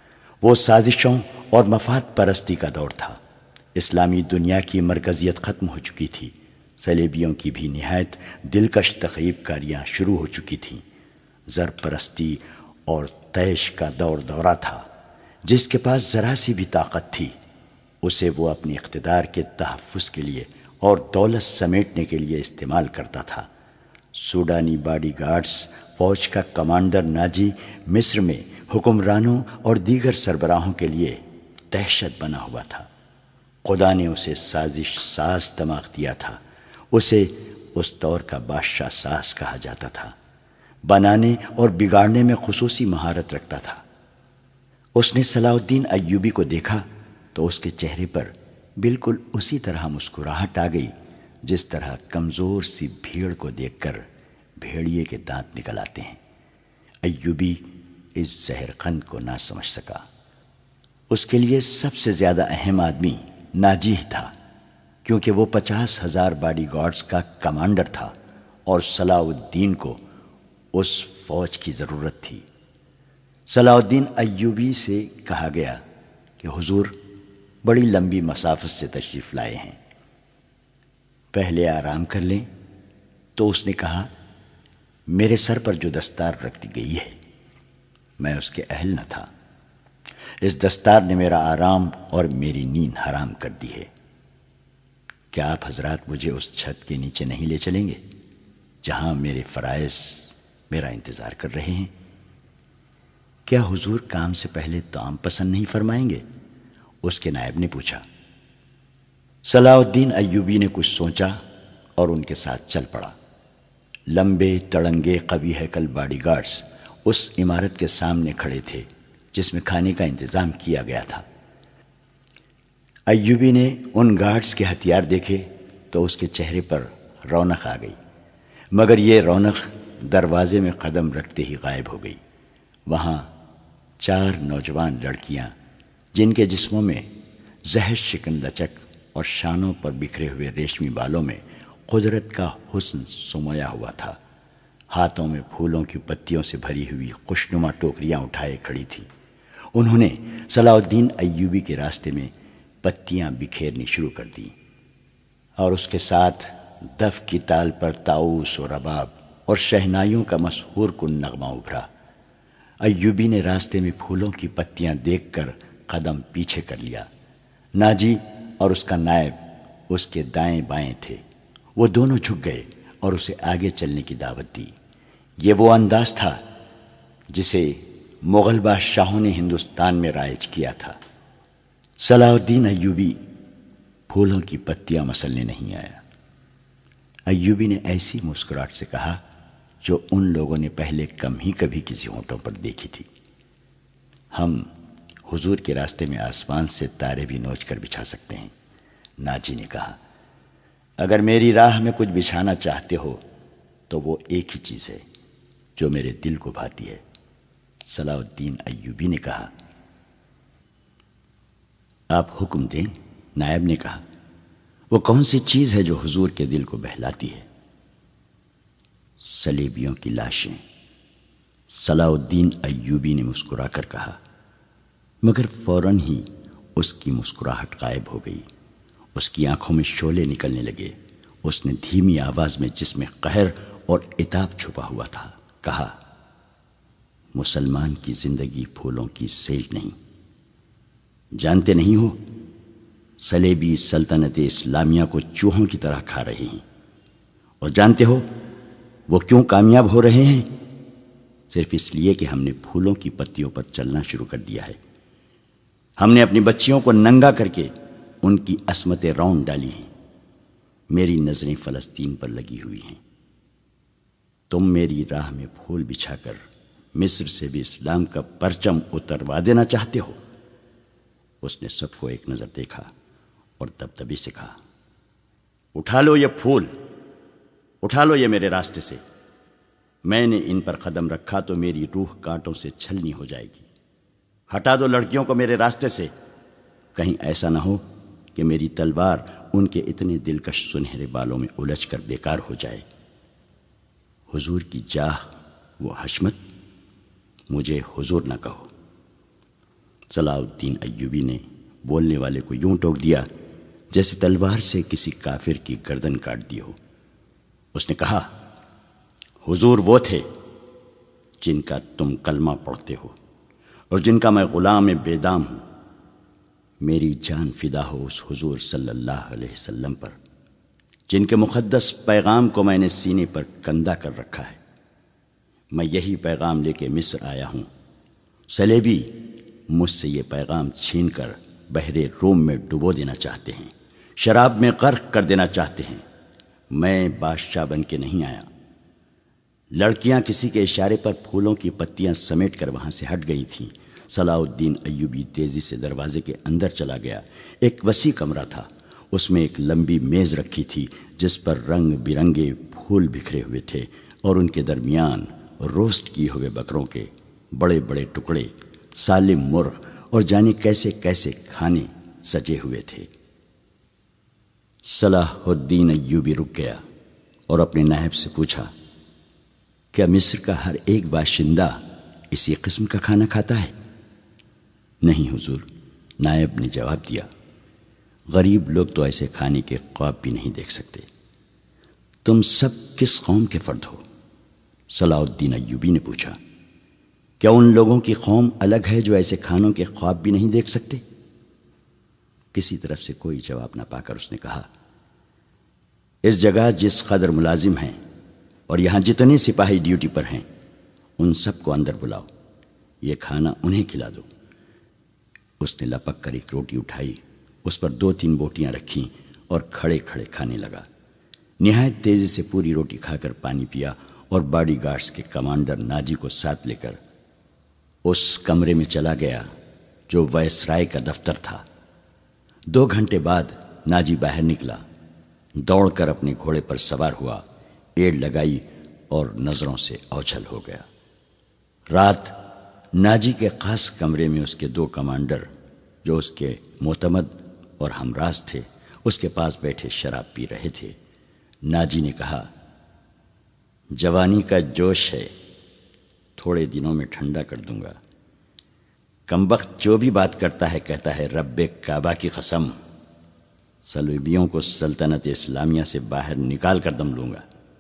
وہ سازشوں اور مفاد پرستی کا دور تھا۔ اسلامی دنیا کی مرکزیت ختم ہو چکی تھی، صلیبیوں کی بھی نہایت دلکش تخریب کاریاں شروع ہو چکی تھیں۔ زر پرستی اور طیش کا دورہ تھا۔ جس کے پاس ذرا سی بھی طاقت تھی اسے وہ اپنی اقتدار کے تحفظ کے لیے اور دولت سمیٹنے کے لیے استعمال کرتا تھا۔ سوڈانی باڈی گارڈز فوج کا کمانڈر ناجی مصر میں حکمرانوں اور دیگر سربراہوں کے لیے دہشت بنا ہوا تھا۔ خدا نے اسے سازش ساز دماغ دیا تھا۔ اسے اس دور کا بادشاہ ساز کہا جاتا تھا۔ بنانے اور بگاڑنے میں خصوصی مہارت رکھتا تھا۔ اس نے صلاح الدین ایوبی کو دیکھا تو اس کے چہرے پر بالکل اسی طرح مسکراہٹ آ گئی جس طرح کمزور سی بھیڑ کو دیکھ کر بھیڑیے کے دانت نکل آتے ہیں۔ ایوبی اس زہر قند کو نہ سمجھ سکا۔ اس کے لیے سب سے زیادہ اہم آدمی ناجی تھا، کیونکہ وہ 50,000 باڈی گارڈز کا کمانڈر تھا اور صلاح الدین کو اس فوج کی ضرورت تھی۔ صلاح الدین ایوبی سے کہا گیا کہ حضور بڑی لمبی مسافت سے تشریف لائے ہیں، پہلے آرام کر لیں۔ تو اس نے کہا، میرے سر پر جو دستار رکھ دی گئی ہے میں اس کے اہل نہ تھا۔ اس دستار نے میرا آرام اور میری نیند حرام کر دی ہے۔ کیا آپ حضرات مجھے اس چھت کے نیچے نہیں لے چلیں گے جہاں میرے فرائض میرا انتظار کر رہے ہیں؟ کیا حضور کام سے پہلے طعام پسند نہیں فرمائیں گے؟ اس کے نائب نے پوچھا۔ صلاح الدین ایوبی نے کچھ سوچا اور ان کے ساتھ چل پڑا۔ لمبے تڑنگے قوی ہیکل باڈی گارڈز اس عمارت کے سامنے کھڑے تھے جس میں کھانے کا انتظام کیا گیا تھا۔ ایوبی نے ان گارڈز کے ہتھیار دیکھے تو اس کے چہرے پر رونق آ گئی، مگر یہ رونق دروازے میں قدم رکھتے ہی غائب ہو گئی۔ وہاں 4 نوجوان لڑکیاں جن کے جسموں میں زہر شکن لچک اور شانوں پر بکھرے ہوئے ریشمی بالوں میں قدرت کا حسن سمویا ہوا تھا، ہاتھوں میں پھولوں کی پتیوں سے بھری ہوئی خوشنما ٹوکریاں اٹھائے کھڑی تھیں۔ انہوں نے صلاح الدین ایوبی کے راستے میں پتیاں بکھیرنی شروع کر دیں اور اس کے ساتھ دف کی تال پر طاؤس و رباب اور شہنائیوں کا مسحور کن نغمہ ابھرا۔ ایوبی نے راستے میں پھولوں کی پتیاں دیکھ کر قدم پیچھے کر لیا۔ ناجی اور اس کا نائب اس کے دائیں بائیں تھے۔ وہ دونوں جھک گئے اور اسے آگے چلنے کی دعوت دی۔ یہ وہ انداز تھا جسے مغل بادشاہوں نے ہندوستان میں رائج کیا تھا۔ صلاح الدین ایوبی پھولوں کی پتیاں مسلنے نہیں آیا۔ ایوبی نے ایسی مسکراہٹ سے کہا جو ان لوگوں نے پہلے کم ہی کبھی کسی ہونٹوں پر دیکھی تھی۔ ہم حضور کے راستے میں آسمان سے تارے بھی نوچ کر بچھا سکتے ہیں۔ ناجی نے کہا، اگر میری راہ میں کچھ بچھانا چاہتے ہو تو وہ ایک ہی چیز ہے جو میرے دل کو بھاتی ہے۔ صلاح الدین ایوبی نے کہا، آپ حکم دیں۔ نائب نے کہا، وہ کون سی چیز ہے جو حضور کے دل کو بہلاتی ہے؟ صلیبیوں کی لاشیں۔ صلاح الدین ایوبی نے مسکرا کر کہا، مگر فوراً ہی اس کی مسکراہٹ غائب ہو گئی۔ اس کی آنکھوں میں شعلے نکلنے لگے۔ اس نے دھیمی آواز میں جس میں قہر اور عتاب چھپا ہوا تھا کہا، مسلمان کی زندگی پھولوں کی سیج نہیں۔ جانتے نہیں ہو صلیبی سلطنت اسلامیہ کو چوہوں کی طرح کھا رہے ہیں، اور جانتے ہو وہ کیوں کامیاب ہو رہے ہیں؟ صرف اس لیے کہ ہم نے پھولوں کی پتیوں پر چلنا شروع کر دیا ہے۔ ہم نے اپنی بچیوں کو ننگا کر کے ان کی عصمتیں رون ڈالی ہیں۔ میری نظریں فلسطین پر لگی ہوئی ہیں۔ تم میری راہ میں پھول بچھا کر مصر سے بھی اسلام کا پرچم اتروا دینا چاہتے ہو؟ اس نے سب کو ایک نظر دیکھا اور دبدبی سے کہا، اٹھا لو یہ پھول، اٹھا لو یہ میرے راستے سے۔ میں نے ان پر قدم رکھا تو میری روح کانٹوں سے چھلنی ہو جائے گی۔ ہٹا دو لڑکیوں کو میرے راستے سے، کہیں ایسا نہ ہو کہ میری تلوار ان کے اتنے دلکش سنہرے بالوں میں الجھ کر بیکار ہو جائے۔ حضور کی جاہ و حشمت، مجھے حضور نہ کہو۔ صلاح الدین ایوبی نے بولنے والے کو یوں ٹوک دیا جیسے تلوار سے کسی کافر کی گردن کاٹ دی ہو۔ اس نے کہا، حضور وہ تھے جن کا تم کلمہ پڑھتے ہو اور جن کا میں غلام بے دام ہوں۔ میری جان فدا ہو اس حضور صلی اللہ علیہ وسلم پر جن کے مقدس پیغام کو میں نے سینے پر کندہ کر رکھا ہے۔ میں یہی پیغام لے کے مصر آیا ہوں۔ صلیبی مجھ سے یہ پیغام چھین کر بحر روم میں ڈبو دینا چاہتے ہیں، شراب میں غرق کر دینا چاہتے ہیں۔ میں بادشاہ بن کے نہیں آیا۔ لڑکیاں کسی کے اشارے پر پھولوں کی پتیاں سمیٹ کر وہاں سے ہٹ گئی تھیں۔ صلاح الدین ایوبی تیزی سے دروازے کے اندر چلا گیا۔ ایک وسیع کمرہ تھا، اس میں ایک لمبی میز رکھی تھی جس پر رنگ برنگے پھول بکھرے ہوئے تھے اور ان کے درمیان روسٹ کیے ہوئے بکروں کے بڑے بڑے ٹکڑے، سالم مرغ اور جانے کیسے کیسے کھانے سجے ہوئے تھے۔ صلاح الدین ایوبی رک گیا اور اپنے نائب سے پوچھا، کیا مصر کا ہر ایک باشندہ اسی قسم کا کھانا کھاتا ہے؟ نہیں حضور، نائب نے جواب دیا، غریب لوگ تو ایسے کھانے کے خواب بھی نہیں دیکھ سکتے۔ تم سب کس قوم کے فرد ہو؟ صلاح الدین ایوبی نے پوچھا۔ کیا ان لوگوں کی قوم الگ ہے جو ایسے کھانوں کے خواب بھی نہیں دیکھ سکتے؟ کسی طرف سے کوئی جواب نہ پا کر اس نے کہا، اس جگہ جس قدر ملازم ہیں اور یہاں جتنے سپاہی ڈیوٹی پر ہیں ان سب کو اندر بلاؤ، یہ کھانا انہیں کھلا دو۔ اس نے لپک کر ایک روٹی اٹھائی، اس پر 2-3 بوٹیاں رکھیں اور کھڑے کھڑے کھانے لگا۔ نہایت تیزی سے پوری روٹی کھا کر پانی پیا اور باڈی گارڈز کے کمانڈر ناجی کو ساتھ لے کر اس کمرے میں چلا گیا جو وائسرائے کا دفتر تھا۔ 2 گھنٹے بعد ناجی باہر نکلا، دوڑ کر اپنے گھوڑے پر سوار ہوا، ایڑ لگائی اور نظروں سے اوجھل ہو گیا۔ رات ناجی کے خاص کمرے میں اس کے 2 کمانڈر جو اس کے معتمد اور ہمراز تھے اس کے پاس بیٹھے شراب پی رہے تھے۔ ناجی نے کہا، جوانی کا جوش ہے، تھوڑے دنوں میں ٹھنڈا کر دوں گا۔ کمبخت جو بھی بات کرتا ہے کہتا ہے رب کعبہ کی قسم، صلیبیوں کو سلطنت اسلامیہ سے باہر نکال کر دم لوں گا۔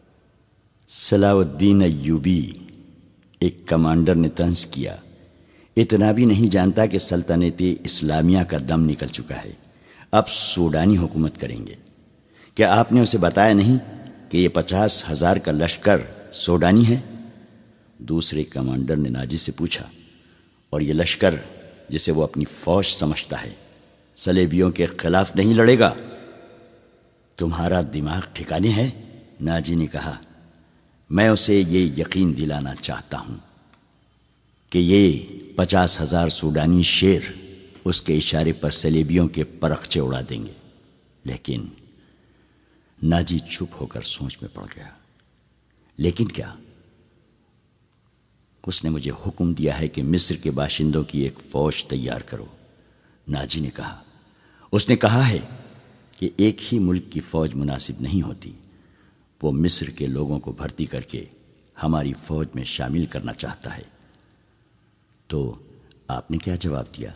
صلاح الدین ایوبی، ایک کمانڈر نے طنز کیا، اتنا بھی نہیں جانتا کہ سلطنت اسلامیہ کا دم نکل چکا ہے، اب سوڈانی حکومت کریں گے۔ کیا آپ نے اسے بتایا نہیں کہ یہ 50,000 کا لشکر سوڈانی ہے؟ دوسرے کمانڈر نے ناجی سے پوچھا، اور یہ لشکر جسے وہ اپنی فوج سمجھتا ہے صلیبیوں کے خلاف نہیں لڑے گا؟ تمہارا دماغ ٹھکانے ہے؟ ناجی نے کہا، میں اسے یہ یقین دلانا چاہتا ہوں کہ یہ 50,000 سوڈانی شیر اس کے اشارے پر صلیبیوں کے پرخچے اڑا دیں گے۔ لیکن ناجی چپ ہو کر سوچ میں پڑ گیا۔ لیکن کیا؟ اس نے مجھے حکم دیا ہے کہ مصر کے باشندوں کی ایک فوج تیار کرو۔ ناجی نے کہا، اس نے کہا ہے کہ ایک ہی ملک کی فوج مناسب نہیں ہوتی، وہ مصر کے لوگوں کو بھرتی کر کے ہماری فوج میں شامل کرنا چاہتا ہے۔ تو آپ نے کیا جواب دیا؟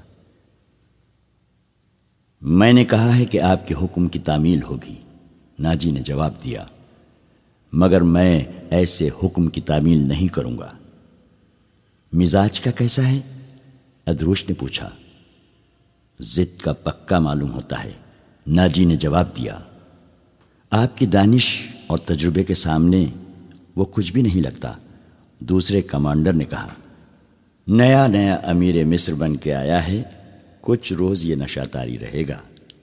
میں نے کہا ہے کہ آپ کے حکم کی تعمیل ہوگی، ناجی نے جواب دیا، مگر میں ایسے حکم کی تعمیل نہیں کروں گا۔ مزاج کا کیسا ہے؟ ادروش نے پوچھا۔ ضد کا پکا معلوم ہوتا ہے، ناجی نے جواب دیا۔ آپ کی دانش اور تجربے کے سامنے وہ کچھ بھی نہیں لگتا۔ دوسرے کمانڈر نے کہا، نیا نیا امیر مصر بن کے آیا ہے، کچھ روز یہ نشہ طاری رہے گا۔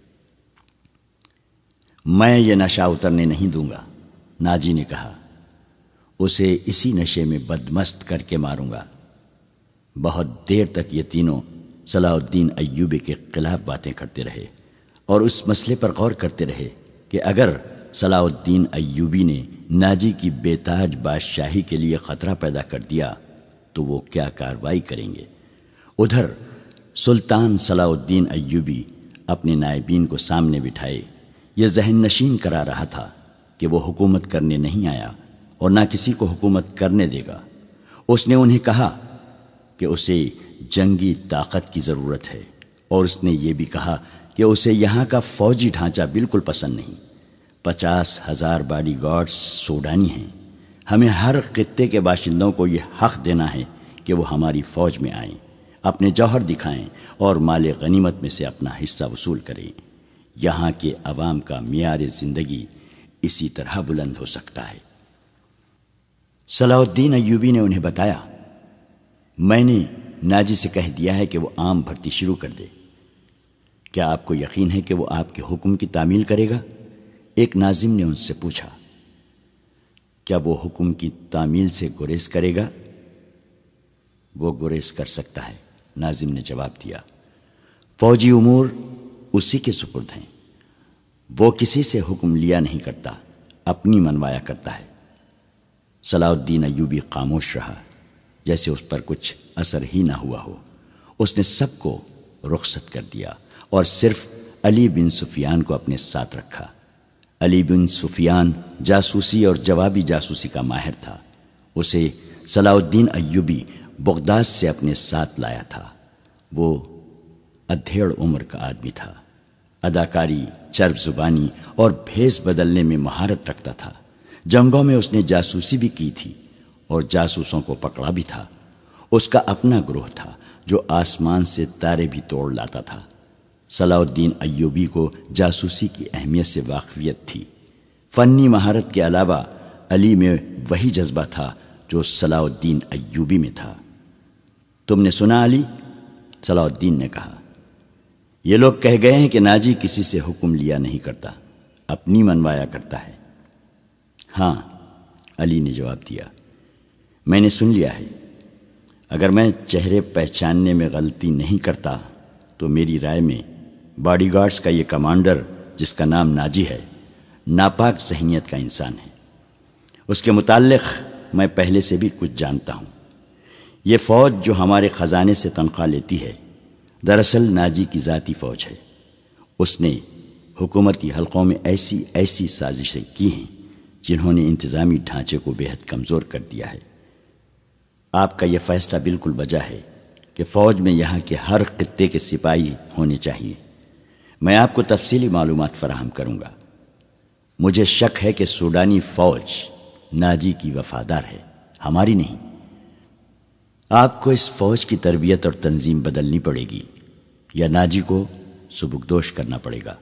میں یہ نشہ اترنے نہیں دوں گا، ناجی نے کہا، اسے اسی نشے میں بدمست کر کے ماروں گا۔ بہت دیر تک یہ تینوں صلاح الدین ایوبی کے خلاف باتیں کرتے رہے اور اس مسئلے پر غور کرتے رہے کہ اگر صلاح الدین ایوبی نے ناجی کی بے تاج بادشاہی کے لیے خطرہ پیدا کر دیا تو وہ کیا کارروائی کریں گے۔ ادھر سلطان صلاح الدین ایوبی اپنے نائبین کو سامنے بٹھائے یہ ذہن نشین کرا رہا تھا کہ وہ حکومت کرنے نہیں آیا اور نہ کسی کو حکومت کرنے دے گا۔ اس نے انہیں کہا کہ اسے جنگی طاقت کی ضرورت ہے، اور اس نے یہ بھی کہا کہ اسے یہاں کا فوجی ڈھانچہ بالکل پسند نہیں۔ 50,000 باڈی گارڈز سوڈانی ہیں۔ ہمیں ہر خطے کے باشندوں کو یہ حق دینا ہے کہ وہ ہماری فوج میں آئیں، اپنے جوہر دکھائیں اور مال غنیمت میں سے اپنا حصہ وصول کریں۔ یہاں کے عوام کا معیار زندگی اسی طرح بلند ہو سکتا ہے۔ صلاح الدین ایوبی نے انہیں بتایا، میں نے ناجی سے کہہ دیا ہے کہ وہ عام بھرتی شروع کر دے۔ کیا آپ کو یقین ہے کہ وہ آپ کے حکم کی تعمیل کرے گا؟ ایک ناظم نے ان سے پوچھا، کیا وہ حکم کی تعمیل سے گریز کرے گا؟ وہ گریز کر سکتا ہے، ناظم نے جواب دیا۔ فوجی امور اسی کے سپرد ہیں، وہ کسی سے حکم لیا نہیں کرتا، اپنی منوایا کرتا ہے۔ صلاح الدین ایوبی خاموش رہا، جیسے اس پر کچھ اثر ہی نہ ہوا ہو۔ اس نے سب کو رخصت کر دیا اور صرف علی بن سفیان کو اپنے ساتھ رکھا۔ علی بن سفیان جاسوسی اور جوابی جاسوسی کا ماہر تھا۔ اسے صلاح الدین ایوبی بغداد سے اپنے ساتھ لایا تھا۔ وہ ادھیڑ عمر کا آدمی تھا، اداکاری، چرب زبانی اور بھیس بدلنے میں مہارت رکھتا تھا۔ جنگوں میں اس نے جاسوسی بھی کی تھی اور جاسوسوں کو پکڑا بھی تھا۔ اس کا اپنا گروہ تھا جو آسمان سے تارے بھی توڑ لاتا تھا۔ صلاح الدین ایوبی کو جاسوسی کی اہمیت سے واقفیت تھی۔ فنی مہارت کے علاوہ علی میں وہی جذبہ تھا جو صلاح الدین ایوبی میں تھا۔ تم نے سنا علی؟ صلاح الدین نے کہا، یہ لوگ کہہ گئے ہیں کہ ناجی کسی سے حکم لیا نہیں کرتا، اپنی منوایا کرتا ہے۔ ہاں، علی نے جواب دیا، میں نے سن لیا ہے۔ اگر میں چہرے پہچاننے میں غلطی نہیں کرتا تو میری رائے میں باڈی گارڈز کا یہ کمانڈر جس کا نام ناجی ہے، ناپاک ذہنیت کا انسان ہے۔ اس کے متعلق میں پہلے سے بھی کچھ جانتا ہوں۔ یہ فوج جو ہمارے خزانے سے تنخواہ لیتی ہے، دراصل ناجی کی ذاتی فوج ہے۔ اس نے حکومتی حلقوں میں ایسی سازشیں کی ہیں جنہوں نے انتظامی ڈھانچے کو بے حد کمزور کر دیا ہے۔ آپ کا یہ فیصلہ بالکل بجا ہے کہ فوج میں یہاں کے ہر خطے کے سپاہی ہونے چاہیے۔ میں آپ کو تفصیلی معلومات فراہم کروں گا۔ مجھے شک ہے کہ سوڈانی فوج ناجی کی وفادار ہے، ہماری نہیں۔ آپ کو اس فوج کی تربیت اور تنظیم بدلنی پڑے گی یا ناجی کو سبکدوش کرنا پڑے گا۔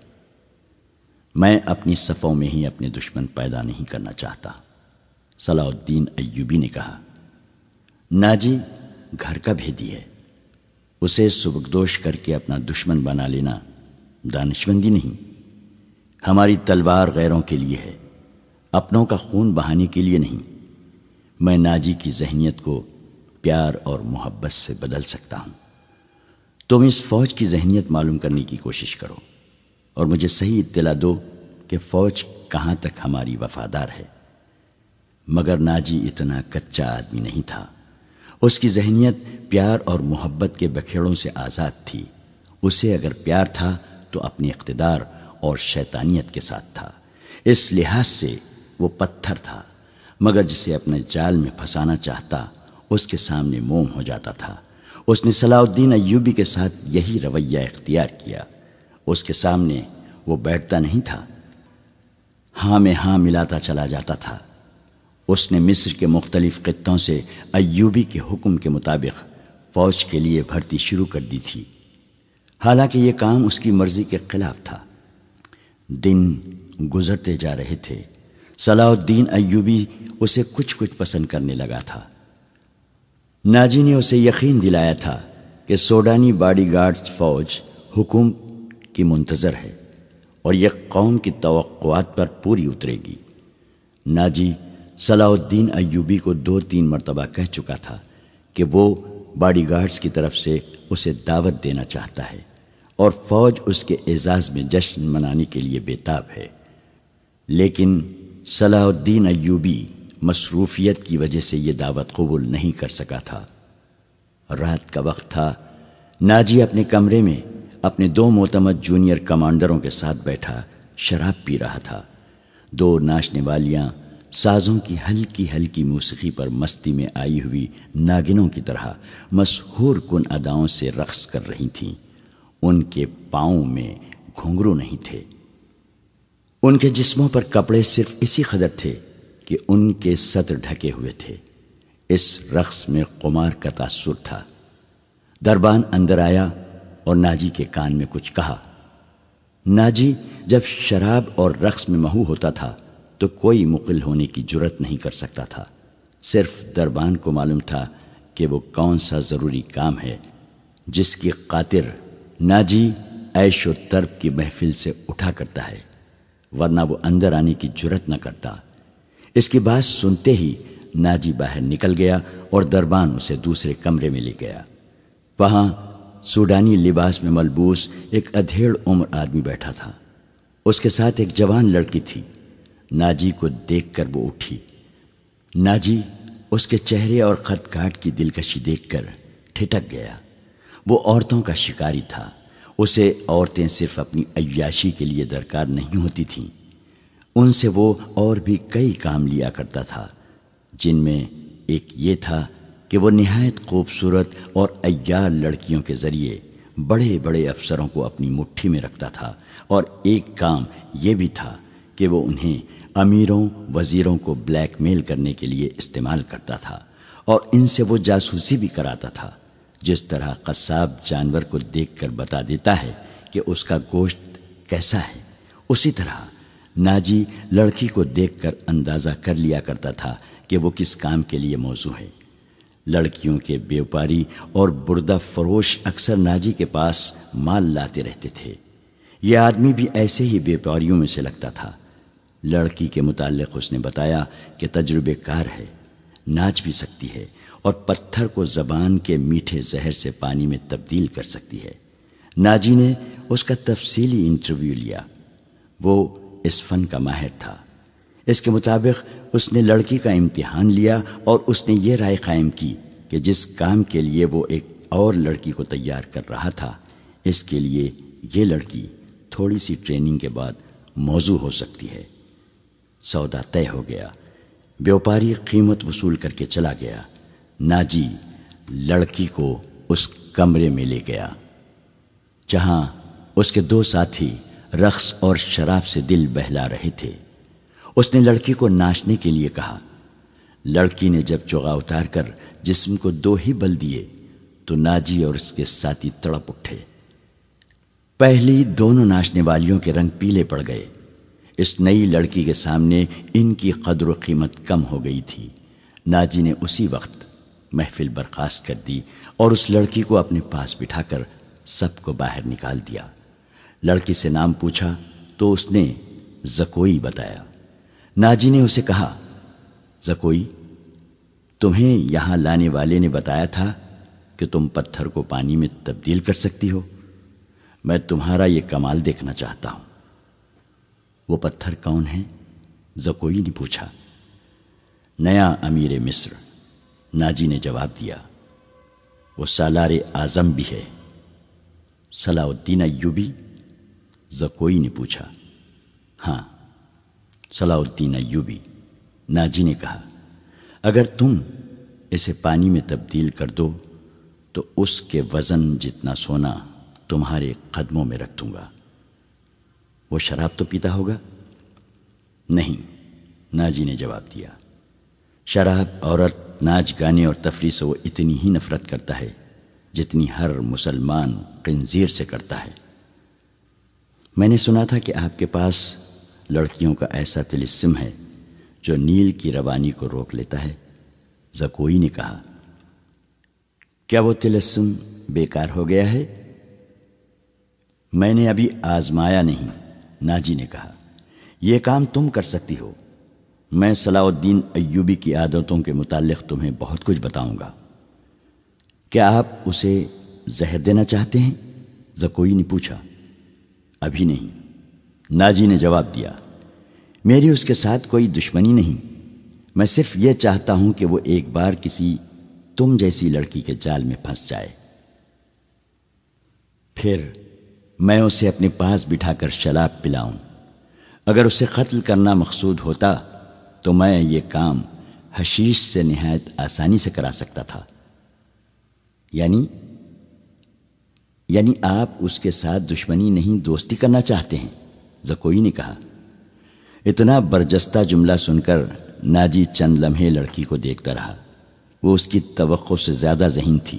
میں اپنی صفوں میں ہی اپنے دشمن پیدا نہیں کرنا چاہتا، صلاح الدین ایوبی نے کہا۔ ناجی گھر کا بھیدی ہے، اسے سبکدوش کر کے اپنا دشمن بنا لینا دانشمندی نہیں۔ ہماری تلوار غیروں کے لیے ہے، اپنوں کا خون بہانے کے لیے نہیں۔ میں ناجی کی ذہنیت کو پیار اور محبت سے بدل سکتا ہوں۔ تم اس فوج کی ذہنیت معلوم کرنے کی کوشش کرو اور مجھے صحیح اطلاع دو کہ فوج کہاں تک ہماری وفادار ہے۔ مگر ناجی اتنا کچا آدمی نہیں تھا۔ اس کی ذہنیت پیار اور محبت کے بکھیڑوں سے آزاد تھی۔ اسے اگر پیار تھا تو اپنی اقتدار اور شیطانیت کے ساتھ تھا۔ اس لحاظ سے وہ پتھر تھا، مگر جسے اپنے جال میں پھنسانا چاہتا اس کے سامنے موم ہو جاتا تھا۔ اس نے صلاح الدین ایوبی کے ساتھ یہی رویہ اختیار کیا۔ اس کے سامنے وہ بیٹھتا نہیں تھا، ہاں میں ہاں ملاتا چلا جاتا تھا۔ اس نے مصر کے مختلف خطوں سے ایوبی کے حکم کے مطابق فوج کے لیے بھرتی شروع کر دی تھی، حالانکہ یہ کام اس کی مرضی کے خلاف تھا۔ دن گزرتے جا رہے تھے، صلاح الدین ایوبی اسے کچھ پسند کرنے لگا تھا۔ ناجی نے اسے یقین دلایا تھا کہ سوڈانی باڈی گارڈز فوج حکم کی منتظر ہے اور یہ قوم کی توقعات پر پوری اترے گی۔ ناجی صلاح الدین ایوبی کو 2-3 مرتبہ کہہ چکا تھا کہ وہ باڈی گارڈز کی طرف سے اسے دعوت دینا چاہتا ہے اور فوج اس کے اعزاز میں جشن منانے کے لیے بےتاب ہے، لیکن صلاح الدین ایوبی مصروفیت کی وجہ سے یہ دعوت قبول نہیں کر سکا تھا۔ رات کا وقت تھا۔ ناجی اپنے کمرے میں اپنے 2 معتمد جونیئر کمانڈروں کے ساتھ بیٹھا شراب پی رہا تھا۔ 2 ناچنے والیاں سازوں کی ہلکی ہلکی موسیقی پر مستی میں آئی ہوئی ناگنوں کی طرح مسحور کن اداؤں سے رقص کر رہی تھیں۔ ان کے پاؤں میں گھنگرو نہیں تھے، ان کے جسموں پر کپڑے صرف اسی قدر تھے کہ ان کے صدر ڈھکے ہوئے تھے۔ اس رقص میں قمار کا تاثر تھا۔ دربان اندر آیا اور ناجی کے کان میں کچھ کہا۔ ناجی جب شراب اور رقص میں محو ہوتا تھا تو کوئی مقل ہونے کی جرت نہیں کر سکتا تھا۔ صرف دربان کو معلوم تھا کہ وہ کون سا ضروری کام ہے جس کی خاطر ناجی عیش و طرب کی محفل سے اٹھا کرتا ہے، ورنہ وہ اندر آنے کی جرت نہ کرتا۔ اس کی بات سنتے ہی ناجی باہر نکل گیا اور دربان اسے دوسرے کمرے میں لے گیا۔ وہاں سوڈانی لباس میں ملبوس ایک ادھیڑ عمر آدمی بیٹھا تھا، اس کے ساتھ ایک جوان لڑکی تھی۔ ناجی کو دیکھ کر وہ اٹھی۔ ناجی اس کے چہرے اور خط کاٹ کی دلکشی دیکھ کر ٹھٹک گیا۔ وہ عورتوں کا شکاری تھا، اسے عورتیں صرف اپنی عیاشی کے لیے درکار نہیں ہوتی تھیں، ان سے وہ اور بھی کئی کام لیا کرتا تھا، جن میں ایک یہ تھا کہ وہ نہایت خوبصورت اور عیار لڑکیوں کے ذریعے بڑے بڑے افسروں کو اپنی مٹھی میں رکھتا تھا، اور ایک کام یہ بھی تھا کہ وہ انہیں امیروں وزیروں کو بلیک میل کرنے کے لیے استعمال کرتا تھا، اور ان سے وہ جاسوسی بھی کراتا تھا۔ جس طرح قصاب جانور کو دیکھ کر بتا دیتا ہے کہ اس کا گوشت کیسا ہے، اسی طرح ناجی لڑکی کو دیکھ کر اندازہ کر لیا کرتا تھا کہ وہ کس کام کے لیے موزوں ہے۔ لڑکیوں کے بیوپاری اور بردہ فروش اکثر ناجی کے پاس مال لاتے رہتے تھے۔ یہ آدمی بھی ایسے ہی بیوپاریوں میں سے لگتا تھا۔ لڑکی کے متعلق اس نے بتایا کہ تجربے کار ہے، ناچ بھی سکتی ہے، اور پتھر کو زبان کے میٹھے زہر سے پانی میں تبدیل کر سکتی ہے۔ ناجی نے اس کا تفصیلی انٹرویو لیا۔ وہ اس فن کا ماہر تھا۔ اس کے مطابق اس نے لڑکی کا امتحان لیا اور اس نے یہ رائے قائم کی کہ جس کام کے لیے وہ ایک اور لڑکی کو تیار کر رہا تھا، اس کے لیے یہ لڑکی تھوڑی سی ٹریننگ کے بعد موزوں ہو سکتی ہے۔ سودا طے ہو گیا۔ بیوپاری قیمت وصول کر کے چلا گیا۔ ناجی لڑکی کو اس کمرے میں لے گیا جہاں اس کے دو ساتھی رقص اور شراب سے دل بہلا رہے تھے۔ اس نے لڑکی کو ناچنے کے لیے کہا۔ لڑکی نے جب چوغا اتار کر جسم کو دو ہی بل دیے تو ناجی اور اس کے ساتھی تڑپ اٹھے۔ پہلی دونوں ناچنے والیوں کے رنگ پیلے پڑ گئے۔ اس نئی لڑکی کے سامنے ان کی قدر و قیمت کم ہو گئی تھی۔ ناجی نے اسی وقت محفل برخاست کر دی اور اس لڑکی کو اپنے پاس بٹھا کر سب کو باہر نکال دیا۔ لڑکی سے نام پوچھا تو اس نے زکوئی بتایا۔ ناجی نے اسے کہا، زکوئی، تمہیں یہاں لانے والے نے بتایا تھا کہ تم پتھر کو پانی میں تبدیل کر سکتی ہو۔ میں تمہارا یہ کمال دیکھنا چاہتا ہوں۔ وہ پتھر کون ہے؟ زکوئی نے پوچھا۔ نیا امیر مصر، ناجی نے جواب دیا۔ وہ سالار اعظم بھی ہے۔ صلاح الدین ایوبی؟ زکوئی نے پوچھا۔ ہاں، صلاح الدین ایوبی، ناجی نے کہا۔ اگر تم اسے پانی میں تبدیل کر دو تو اس کے وزن جتنا سونا تمہارے قدموں میں رکھ دوں گا۔ وہ شراب تو پیتا ہوگا؟ نہیں، ناجی نے جواب دیا۔ شراب، عورت، ناچ گانے اور تفریح سے وہ اتنی ہی نفرت کرتا ہے جتنی ہر مسلمان خنزیر سے کرتا ہے۔ میں نے سنا تھا کہ آپ کے پاس لڑکیوں کا ایسا طلسم ہے جو نیل کی روانی کو روک لیتا ہے۔ زکوئی نے کہا۔ کیا وہ طلسم بیکار ہو گیا ہے؟ میں نے ابھی آزمایا نہیں، ناجی نے کہا۔ یہ کام تم کر سکتی ہو۔ میں صلاح الدین ایوبی کی عادتوں کے متعلق تمہیں بہت کچھ بتاؤں گا۔ کیا آپ اسے زہر دینا چاہتے ہیں؟ زکوئی نے پوچھا۔ ابھی نہیں، ناجی نے جواب دیا۔ میری اس کے ساتھ کوئی دشمنی نہیں، میں صرف یہ چاہتا ہوں کہ وہ ایک بار کسی تم جیسی لڑکی کے جال میں پھنس جائے، پھر میں اسے اپنے پاس بٹھا کر شراب پلاؤں۔ اگر اسے قتل کرنا مقصود ہوتا تو میں یہ کام حشیش سے نہایت آسانی سے کرا سکتا تھا۔ یعنی آپ اس کے ساتھ دشمنی نہیں دوستی کرنا چاہتے ہیں؟ زکوئی نے کہا۔ اتنا برجستہ جملہ سن کر ناجی چند لمحے لڑکی کو دیکھتا رہا۔ وہ اس کی توقع سے زیادہ ذہین تھی۔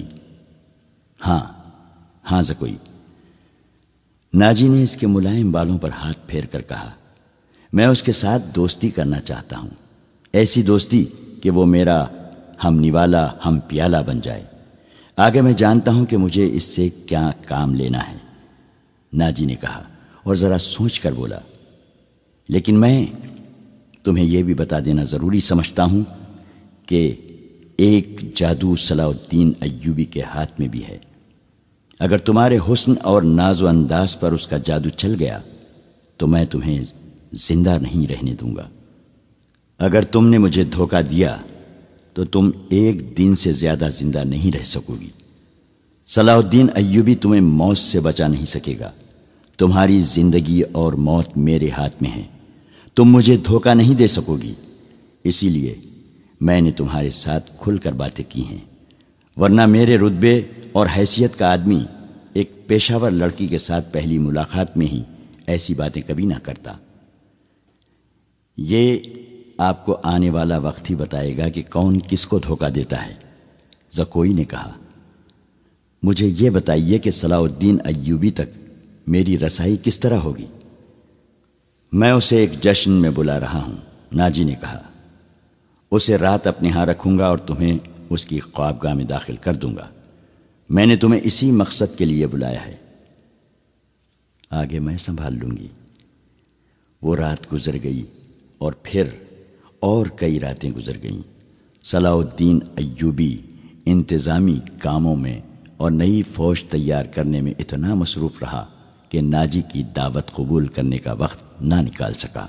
ہاں زکوئی۔ ناجی نے اس کے ملائم بالوں پر ہاتھ پھیر کر کہا، میں اس کے ساتھ دوستی کرنا چاہتا ہوں، ایسی دوستی کہ وہ میرا ہم نوالا ہم پیالہ بن جائے۔ آگے میں جانتا ہوں کہ مجھے اس سے کیا کام لینا ہے۔ ناجی نے کہا اور ذرا سوچ کر بولا، لیکن میں تمہیں یہ بھی بتا دینا ضروری سمجھتا ہوں کہ ایک جادو صلاح الدین ایوبی کے ہاتھ میں بھی ہے۔ اگر تمہارے حسن اور ناز و انداز پر اس کا جادو چل گیا تو میں تمہیں زندہ نہیں رہنے دوں گا۔ اگر تم نے مجھے دھوکہ دیا تو تم ایک دن سے زیادہ زندہ نہیں رہ سکو گی۔ صلاح الدین ایوبی تمہیں موت سے بچا نہیں سکے گا۔ تمہاری زندگی اور موت میرے ہاتھ میں ہے۔ تم مجھے دھوکہ نہیں دے سکو گی، اسی لیے میں نے تمہارے ساتھ کھل کر باتیں کی ہیں، ورنہ میرے رتبے اور حیثیت کا آدمی ایک پیشہ ور لڑکی کے ساتھ پہلی ملاقات میں ہی ایسی باتیں کبھی نہ کرتا۔ یہ آپ کو آنے والا وقت ہی بتائے گا کہ کون کس کو دھوکہ دیتا ہے۔ زکوئی نے کہا، مجھے یہ بتائیے کہ صلاح الدین ایوبی تک میری رسائی کس طرح ہوگی؟ میں اسے ایک جشن میں بلا رہا ہوں، ناجی نے کہا۔ اسے رات اپنے ہاں رکھوں گا اور تمہیں اس کی خوابگاہ میں داخل کر دوں گا۔ میں نے تمہیں اسی مقصد کے لیے بلایا ہے، آگے میں سنبھال لوں گی۔ وہ رات گزر گئی اور پھر اور کئی راتیں گزر گئیں۔ صلاح الدین ایوبی انتظامی کاموں میں اور نئی فوج تیار کرنے میں اتنا مصروف رہا کہ ناجی کی دعوت قبول کرنے کا وقت نہ نکال سکا۔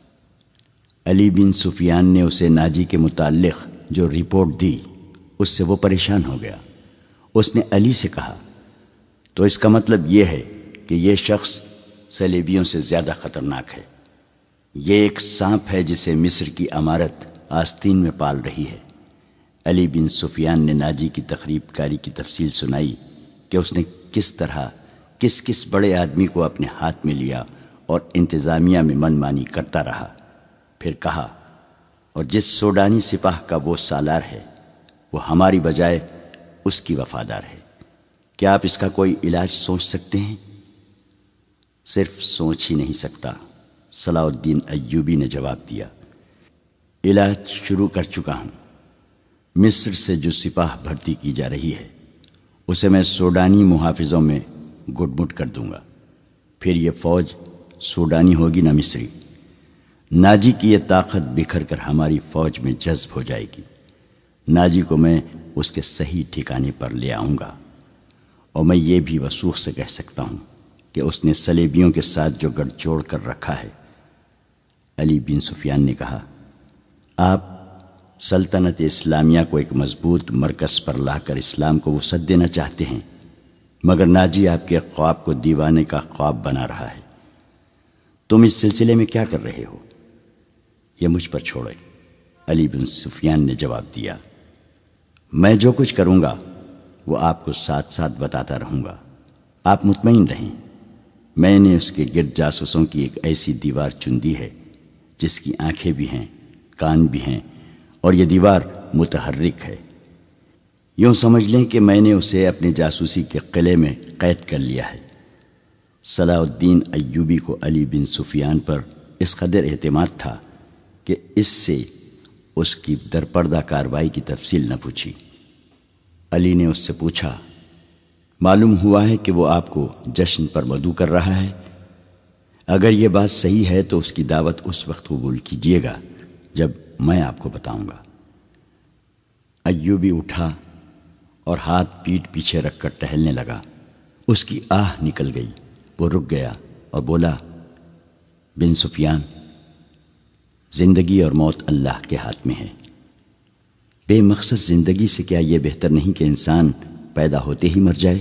علی بن سفیان نے اسے ناجی کے متعلق جو رپورٹ دی اس سے وہ پریشان ہو گیا۔ اس نے علی سے کہا، تو اس کا مطلب یہ ہے کہ یہ شخص صلیبیوں سے زیادہ خطرناک ہے۔ یہ ایک سانپ ہے جسے مصر کی عمارت آستین میں پال رہی ہے۔ علی بن سفیان نے ناجی کی تقریب کاری کی تفصیل سنائی کہ اس نے کس طرح کس بڑے آدمی کو اپنے ہاتھ میں لیا اور انتظامیہ میں من مانی کرتا رہا۔ پھر کہا، اور جس سوڈانی سپاہ کا وہ سالار ہے وہ ہماری بجائے اس کی وفادار ہے۔ کیا آپ اس کا کوئی علاج سوچ سکتے ہیں؟ صرف سوچ ہی نہیں سکتا، صلاح الدین ایوبی نے جواب دیا۔ علاج شروع کر چکا ہوں۔ مصر سے جو سپاہ بھرتی کی جا رہی ہے اسے میں سوڈانی محافظوں میں گٹ مٹ کر دوں گا۔ پھر یہ فوج سوڈانی ہوگی نہ مصری۔ ناجی کی یہ طاقت بکھر کر ہماری فوج میں جذب ہو جائے گی۔ ناجی کو میں اس کے صحیح ٹھکانے پر لے آؤں گا، اور میں یہ بھی وثوق سے کہہ سکتا ہوں کہ اس نے صلیبیوں کے ساتھ جو گڑھ جوڑ کر رکھا ہے۔ علی بن سفیان نے کہا، آپ سلطنت اسلامیہ کو ایک مضبوط مرکز پر لا کر اسلام کو وسعت دینا چاہتے ہیں، مگر ناجی آپ کے خواب کو دیوانے کا خواب بنا رہا ہے۔ تم اس سلسلے میں کیا کر رہے ہو؟ یہ مجھ پر چھوڑے، علی بن سفیان نے جواب دیا۔ میں جو کچھ کروں گا وہ آپ کو ساتھ ساتھ بتاتا رہوں گا، آپ مطمئن رہیں۔ میں نے اس کے گرد جاسوسوں کی ایک ایسی دیوار چن دی ہے جس کی آنکھیں بھی ہیں، کان بھی ہیں، اور یہ دیوار متحرک ہے۔ یوں سمجھ لیں کہ میں نے اسے اپنے جاسوسی کے قلعے میں قید کر لیا ہے۔ صلاح الدین ایوبی کو علی بن سفیان پر اس قدر اعتماد تھا کہ اس سے اس کی درپردہ کارروائی کی تفصیل نہ پوچھی۔ علی نے اس سے پوچھا، معلوم ہوا ہے کہ وہ آپ کو جشن پر مدعو کر رہا ہے؟ اگر یہ بات صحیح ہے تو اس کی دعوت اس وقت قبول کیجیے گا جب میں آپ کو بتاؤں گا۔ ایوبی اٹھا اور ہاتھ پیٹھ پیچھے رکھ کر ٹہلنے لگا۔ اس کی آہ نکل گئی، وہ رک گیا اور بولا، بن سفیان، زندگی اور موت اللہ کے ہاتھ میں ہے۔ بے مقصد زندگی سے کیا یہ بہتر نہیں کہ انسان پیدا ہوتے ہی مر جائے؟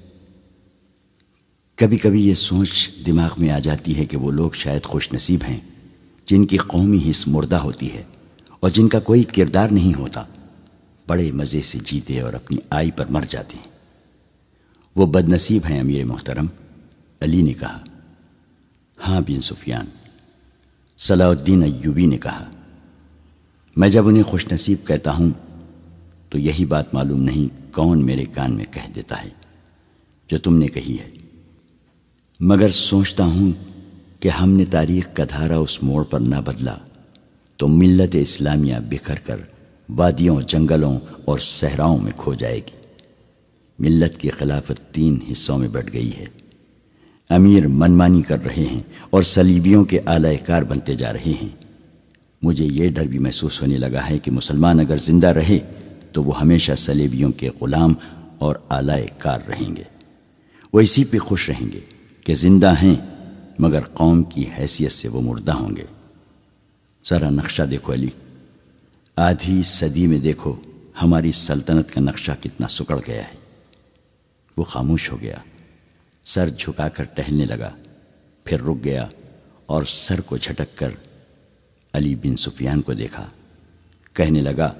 کبھی کبھی یہ سوچ دماغ میں آ جاتی ہے کہ وہ لوگ شاید خوش نصیب ہیں جن کی قومی حص مردہ ہوتی ہے اور جن کا کوئی کردار نہیں ہوتا بڑے مزے سے جیتے اور اپنی آئی پر مر جاتے ہیں۔ وہ بد نصیب ہیں امیر محترم، علی نے کہا۔ ہاں بن سفیان، صلاح الدین ایوبی نے کہا، میں جب انہیں خوش نصیب کہتا ہوں تو یہی بات معلوم نہیں کون میرے کان میں کہہ دیتا ہے جو تم نے کہی ہے، مگر سوچتا ہوں کہ ہم نے تاریخ کا دھارا اس موڑ پر نہ بدلا تو ملت اسلامیہ بکھر کر وادیوں، جنگلوں اور صحراؤں میں کھو جائے گی۔ ملت کی خلافت 3 حصوں میں بٹ گئی ہے۔ امیر منمانی کر رہے ہیں اور صلیبیوں کے اعلی کار بنتے جا رہے ہیں۔ مجھے یہ ڈر بھی محسوس ہونے لگا ہے کہ مسلمان اگر زندہ رہے تو وہ ہمیشہ صلیبیوں کے غلام اور اعلی کار رہیں گے۔ وہ اسی پہ خوش رہیں گے کہ زندہ ہیں مگر قوم کی حیثیت سے وہ مردہ ہوں گے۔ ذرا نقشہ دیکھو علی، آدھی صدی میں دیکھو ہماری سلطنت کا نقشہ کتنا سکڑ گیا ہے۔ وہ خاموش ہو گیا، سر جھکا کر ٹہلنے لگا، پھر رک گیا اور سر کو جھٹک کر علی بن سفیان کو دیکھا۔ کہنے لگا،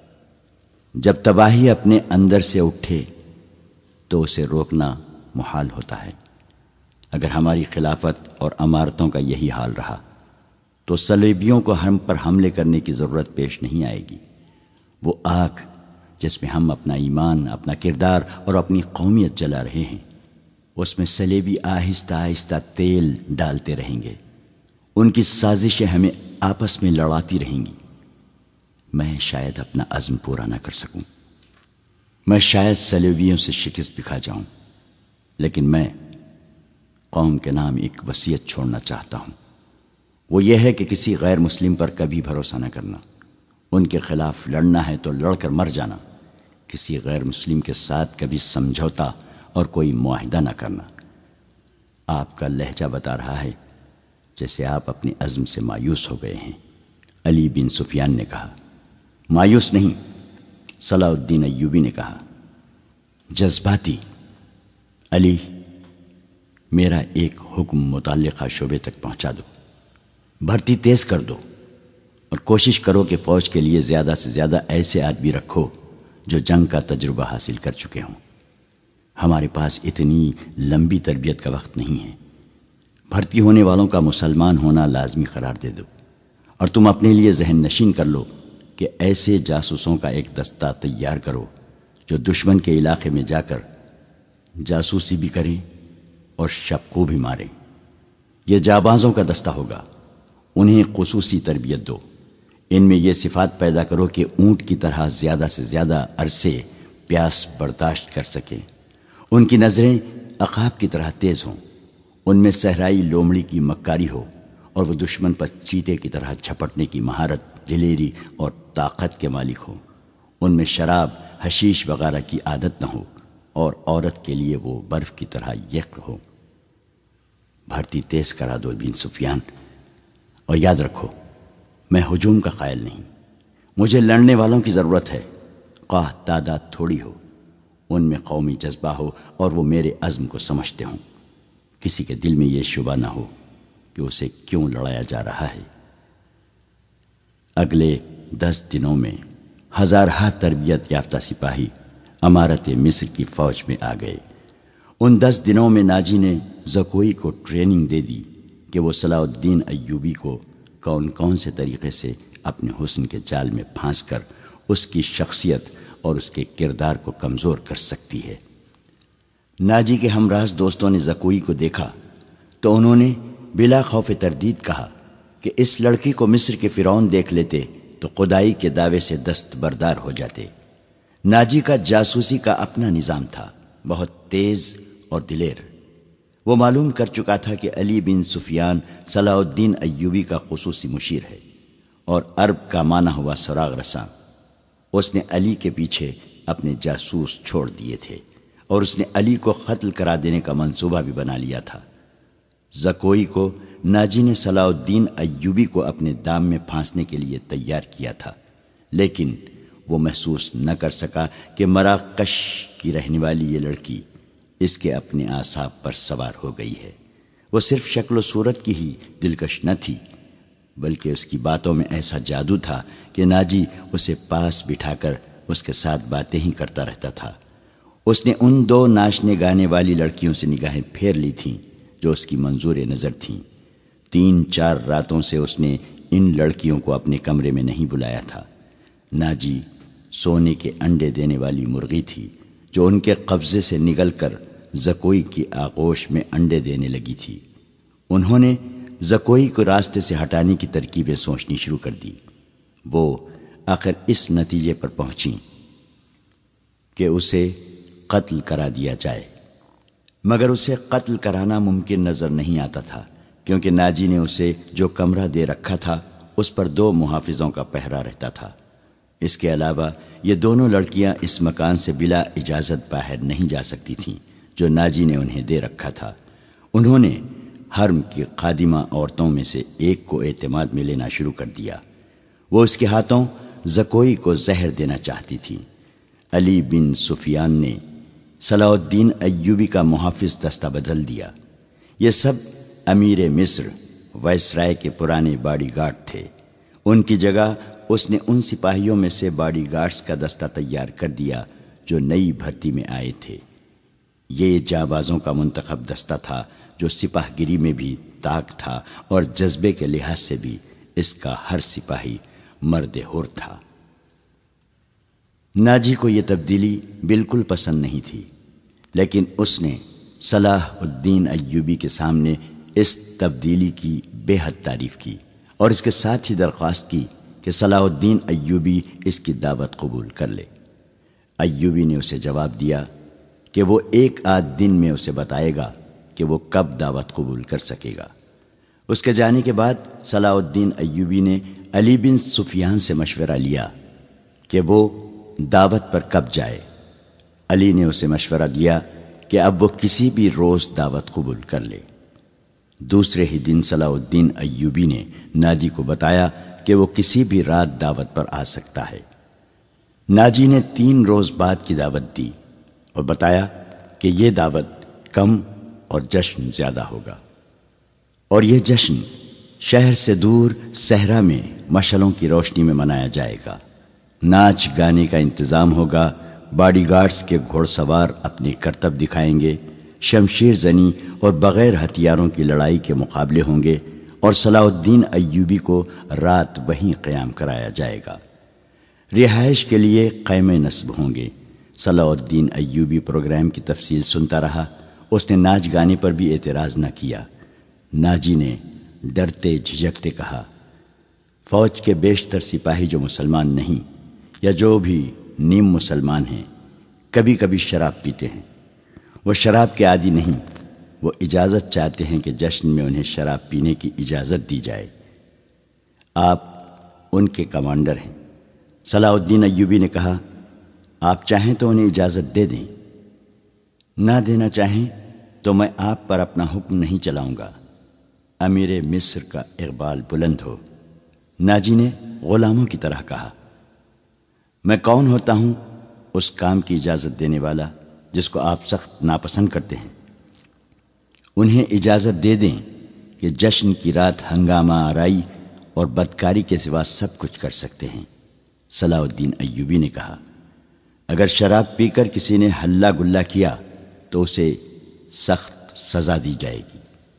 جب تباہی اپنے اندر سے اٹھے تو اسے روکنا محال ہوتا ہے۔ اگر ہماری خلافت اور امارتوں کا یہی حال رہا تو صلیبیوں کو ہم پر حملے کرنے کی ضرورت پیش نہیں آئے گی۔ وہ آگ جس میں ہم اپنا ایمان، اپنا کردار اور اپنی قومیت جلا رہے ہیں، اس میں صلیبی آہستہ آہستہ تیل ڈالتے رہیں گے۔ ان کی سازشیں ہمیں آپس میں لڑاتی رہیں گی۔ میں شاید اپنا عزم پورا نہ کر سکوں، میں شاید صلیبیوں سے شکست بھی کھا جاؤں، لیکن میں قوم کے نام ایک وصیت چھوڑنا چاہتا ہوں۔ وہ یہ ہے کہ کسی غیر مسلم پر کبھی بھروسہ نہ کرنا۔ ان کے خلاف لڑنا ہے تو لڑ کر مر جانا، کسی غیر مسلم کے ساتھ کبھی سمجھوتا اور کوئی معاہدہ نہ کرنا۔ آپ کا لہجہ بتا رہا ہے جیسے آپ اپنے عزم سے مایوس ہو گئے ہیں۔ علی بن سفیان نے کہا۔ مایوس نہیں، صلاح الدین ایوبی نے کہا، جذباتی۔ علی، میرا ایک حکم متعلقہ شعبے تک پہنچا دو، بھرتی تیز کر دو اور کوشش کرو کہ فوج کے لیے زیادہ سے زیادہ ایسے آدمی رکھو جو جنگ کا تجربہ حاصل کر چکے ہوں۔ ہمارے پاس اتنی لمبی تربیت کا وقت نہیں ہے۔ بھرتی ہونے والوں کا مسلمان ہونا لازمی قرار دے دو، اور تم اپنے لیے ذہن نشین کر لو کہ ایسے جاسوسوں کا ایک دستہ تیار کرو جو دشمن کے علاقے میں جا کر جاسوسی بھی کریں اور شب کو بھی ماریں۔ یہ جابازوں کا دستہ ہوگا، انہیں خصوصی تربیت دو۔ ان میں یہ صفات پیدا کرو کہ اونٹ کی طرح زیادہ سے زیادہ عرصے پیاس برداشت کر سکیں۔ ان کی نظریں عقاب کی طرح تیز ہوں، ان میں صحرائی لومڑی کی مکاری ہو اور وہ دشمن پر چیتے کی طرح جھپٹنے کی مہارت، دلیری اور طاقت کے مالک ہو۔ ان میں شراب، حشیش وغیرہ کی عادت نہ ہو اور عورت کے لیے وہ برف کی طرح یکر ہو۔ بھرتی تیز کرا دو بن سفیان، اور یاد رکھو میں ہجوم کا قائل نہیں، مجھے لڑنے والوں کی ضرورت ہے، خواہ تعداد تھوڑی ہو، ان میں قومی جذبہ ہو اور وہ میرے عزم کو سمجھتے ہوں۔ کسی کے دل میں یہ شبہ نہ ہو کہ اسے کیوں لڑایا جا رہا ہے۔ اگلے 10 دنوں میں ہزارہا تربیت یافتہ سپاہی امارت مصر کی فوج میں آ گئے۔ ان 10 دنوں میں ناجی نے زکوئی کو ٹریننگ دے دی کہ وہ صلاح الدین ایوبی کو کون کون سے طریقے سے اپنے حسن کے جال میں پھانس کر اس کی شخصیت اور اس کے کردار کو کمزور کر سکتی ہے۔ ناجی کے ہمراز دوستوں نے زکوئی کو دیکھا تو انہوں نے بلا خوف تردید کہا کہ اس لڑکی کو مصر کے فرعون دیکھ لیتے تو خدائی کے دعوے سے دستبردار ہو جاتے۔ ناجی کا جاسوسی کا اپنا نظام تھا، بہت تیز اور دلیر۔ وہ معلوم کر چکا تھا کہ علی بن سفیان صلاح الدین ایوبی کا خصوصی مشیر ہے اور عرب کا معنی ہوا سراغ رساں۔ اس نے علی کے پیچھے اپنے جاسوس چھوڑ دیے تھے اور اس نے علی کو قتل کرا دینے کا منصوبہ بھی بنا لیا تھا۔ زکوئی کو ناجی نے صلاح الدین ایوبی کو اپنے دام میں پھانسنے کے لیے تیار کیا تھا، لیکن وہ محسوس نہ کر سکا کہ مراکش کی رہنے والی یہ لڑکی اس کے اپنے اعصاب پر سوار ہو گئی ہے۔ وہ صرف شکل و صورت کی ہی دلکش نہ تھی بلکہ اس کی باتوں میں ایسا جادو تھا کہ ناجی اسے پاس بٹھا کر اس کے ساتھ باتیں ہی کرتا رہتا تھا۔ اس نے ان 2 ناچنے گانے والی لڑکیوں سے نگاہیں پھیر لی تھیں جو اس کی منظور نظر تھیں۔ 3-4 راتوں سے اس نے ان لڑکیوں کو اپنے کمرے میں نہیں بلایا تھا۔ ناجی سونے کے انڈے دینے والی مرغی تھی جو ان کے قبضے سے نگل کر زکوئی کی آغوش میں انڈے دینے لگی تھی۔ انہوں نے زکوئی کو راستے سے ہٹانے کی ترکیبیں سوچنی شروع کر دی۔ وہ آخر اس نتیجے پر پہنچیں کہ اسے قتل کرا دیا جائے، مگر اسے قتل کرانا ممکن نظر نہیں آتا تھا، کیونکہ ناجی نے اسے جو کمرہ دے رکھا تھا اس پر 2 محافظوں کا پہرا رہتا تھا۔ اس کے علاوہ یہ دونوں لڑکیاں اس مکان سے بلا اجازت باہر نہیں جا سکتی تھیں جو ناجی نے انہیں دے رکھا تھا۔ انہوں نے حرم کی خادمہ عورتوں میں سے ایک کو اعتماد میں لینا شروع کر دیا۔ وہ اس کے ہاتھوں زکوئی کو زہر دینا چاہتی تھی۔ علی بن سفیان نے صلاح الدین ایوبی کا محافظ دستہ بدل دیا۔ یہ سب امیر مصر وائسرائے کے پرانے باڈی گارڈ تھے۔ ان کی جگہ اس نے ان سپاہیوں میں سے باڈی گارڈز کا دستہ تیار کر دیا جو نئی بھرتی میں آئے تھے۔ یہ جانبازوں کا منتخب دستہ تھا جو سپاہ گیری میں بھی طاق تھا اور جذبے کے لحاظ سے بھی اس کا ہر سپاہی مرد حر تھا۔ ناجی کو یہ تبدیلی بالکل پسند نہیں تھی، لیکن اس نے صلاح الدین ایوبی کے سامنے اس تبدیلی کی بے حد تعریف کی اور اس کے ساتھ ہی درخواست کی کہ صلاح الدین ایوبی اس کی دعوت قبول کر لے۔ ایوبی نے اسے جواب دیا کہ وہ 1 آدھ دن میں اسے بتائے گا کہ وہ کب دعوت قبول کر سکے گا۔ اس کے جانے کے بعد صلاح الدین ایوبی نے علی بن سفیان سے مشورہ لیا کہ وہ دعوت پر کب جائے۔ علی نے اسے مشورہ دیا کہ اب وہ کسی بھی روز دعوت قبول کر لے۔ دوسرے ہی دن صلاح الدین ایوبی نے ناجی کو بتایا کہ وہ کسی بھی رات دعوت پر آ سکتا ہے۔ ناجی نے 3 روز بعد کی دعوت دی اور بتایا کہ یہ دعوت کم اور جشن زیادہ ہوگا، اور یہ جشن شہر سے دور صحرا میں مشعلوں کی روشنی میں منایا جائے گا۔ ناچ گانے کا انتظام ہوگا، باڈی گارڈز کے گھوڑ سوار اپنے کرتب دکھائیں گے، شمشیر زنی اور بغیر ہتھیاروں کی لڑائی کے مقابلے ہوں گے، اور صلاح الدین ایوبی کو رات وہیں قیام کرایا جائے گا۔ رہائش کے لیے خیمے نصب ہوں گے۔ صلاح الدین ایوبی پروگرام کی تفصیل سنتا رہا۔ اس نے ناچ گانے پر بھی اعتراض نہ کیا۔ ناجی نے ڈرتے جھجکتے کہا، فوج کے بیشتر سپاہی جو مسلمان نہیں یا جو بھی نیم مسلمان ہیں کبھی کبھی شراب پیتے ہیں۔ وہ شراب کے عادی نہیں، وہ اجازت چاہتے ہیں کہ جشن میں انہیں شراب پینے کی اجازت دی جائے۔ آپ ان کے کمانڈر ہیں۔ صلاح الدین ایوبی نے کہا، آپ چاہیں تو انہیں اجازت دے دیں، نہ دینا چاہیں تو میں آپ پر اپنا حکم نہیں چلاؤں گا۔ امیر مصر کا اقبال بلند ہو۔ ناجی نے غلاموں کی طرح کہا، میں کون ہوتا ہوں اس کام کی اجازت دینے والا جس کو آپ سخت ناپسند کرتے ہیں؟ انہیں اجازت دے دیں کہ جشن کی رات ہنگامہ آرائی اور بدکاری کے سوا سب کچھ کر سکتے ہیں۔ صلاح الدین ایوبی نے کہا، اگر شراب پی کر کسی نے ہلہ گلہ کیا تو اسے سخت سزا دی جائے گی۔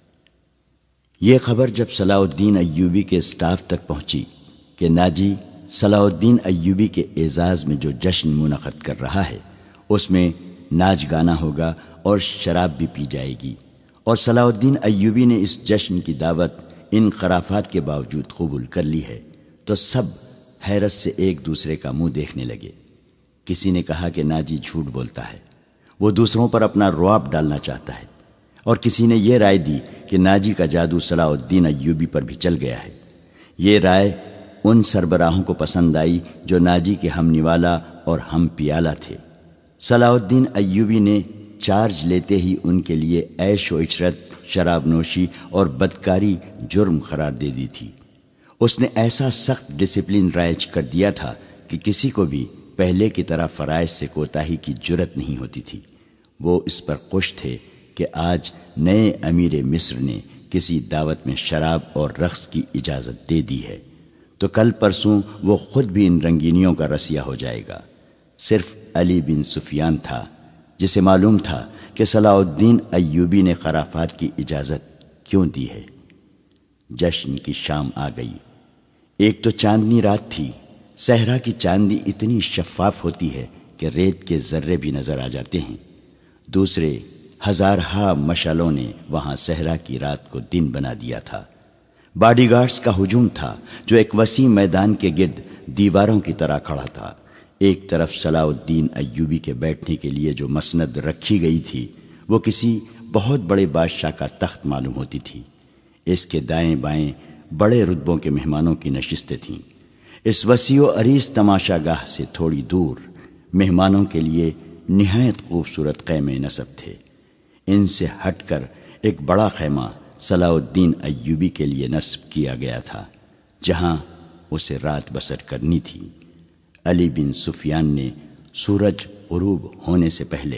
یہ خبر جب صلاح الدین ایوبی کے اسٹاف تک پہنچی کہ ناجی صلاح الدین ایوبی کے اعزاز میں جو جشن منعقد کر رہا ہے اس میں ناچ گانا ہوگا اور شراب بھی پی جائے گی، اور صلاح الدین ایوبی نے اس جشن کی دعوت ان خرافات کے باوجود قبول کر لی ہے، تو سب حیرت سے ایک دوسرے کا منہ دیکھنے لگے۔ کسی نے کہا کہ ناجی جھوٹ بولتا ہے، وہ دوسروں پر اپنا رعب ڈالنا چاہتا ہے، اور کسی نے یہ رائے دی کہ ناجی کا جادو صلاح الدین ایوبی پر بھی چل گیا ہے۔ یہ رائے ان سربراہوں کو پسند آئی جو ناجی کے ہم نوالا اور ہم پیالہ تھے۔ صلاح الدین ایوبی نے چارج لیتے ہی ان کے لیے عیش و عشرت، شراب نوشی اور بدکاری جرم قرار دے دی تھی۔ اس نے ایسا سخت ڈسپلن رائج کر دیا تھا کہ کسی کو بھی پہلے کی طرح فرائض سے کوتاہی کی جرت نہیں ہوتی تھی۔ وہ اس پر خوش تھے کہ آج نئے امیر مصر نے کسی دعوت میں شراب اور رقص کی اجازت دے دی ہے تو کل پرسوں وہ خود بھی ان رنگینیوں کا رسیہ ہو جائے گا۔ صرف علی بن سفیان تھا جسے معلوم تھا کہ صلاح الدین ایوبی نے خرافات کی اجازت کیوں دی ہے۔ جشن کی شام آ گئی۔ ایک تو چاندنی رات تھی۔ صحرا کی چاندنی اتنی شفاف ہوتی ہے کہ ریت کے ذرے بھی نظر آ جاتے ہیں۔ دوسرے ہزارہا مشعلوں نے وہاں صحرا کی رات کو دن بنا دیا تھا۔ باڈی گارڈز کا ہجوم تھا جو ایک وسیع میدان کے گرد دیواروں کی طرح کھڑا تھا۔ ایک طرف صلاح الدین ایوبی کے بیٹھنے کے لیے جو مسند رکھی گئی تھی وہ کسی بہت بڑے بادشاہ کا تخت معلوم ہوتی تھی۔ اس کے دائیں بائیں بڑے رتبوں کے مہمانوں کی نشستیں تھیں۔ اس وسیع و عریض تماشا گاہ سے تھوڑی دور مہمانوں کے لیے نہایت خوبصورت خیمے نصب تھے۔ ان سے ہٹ کر ایک بڑا خیمہ صلاح الدین ایوبی کے لیے نصب کیا گیا تھا جہاں اسے رات بسر کرنی تھی۔ علی بن سفیان نے سورج غروب ہونے سے پہلے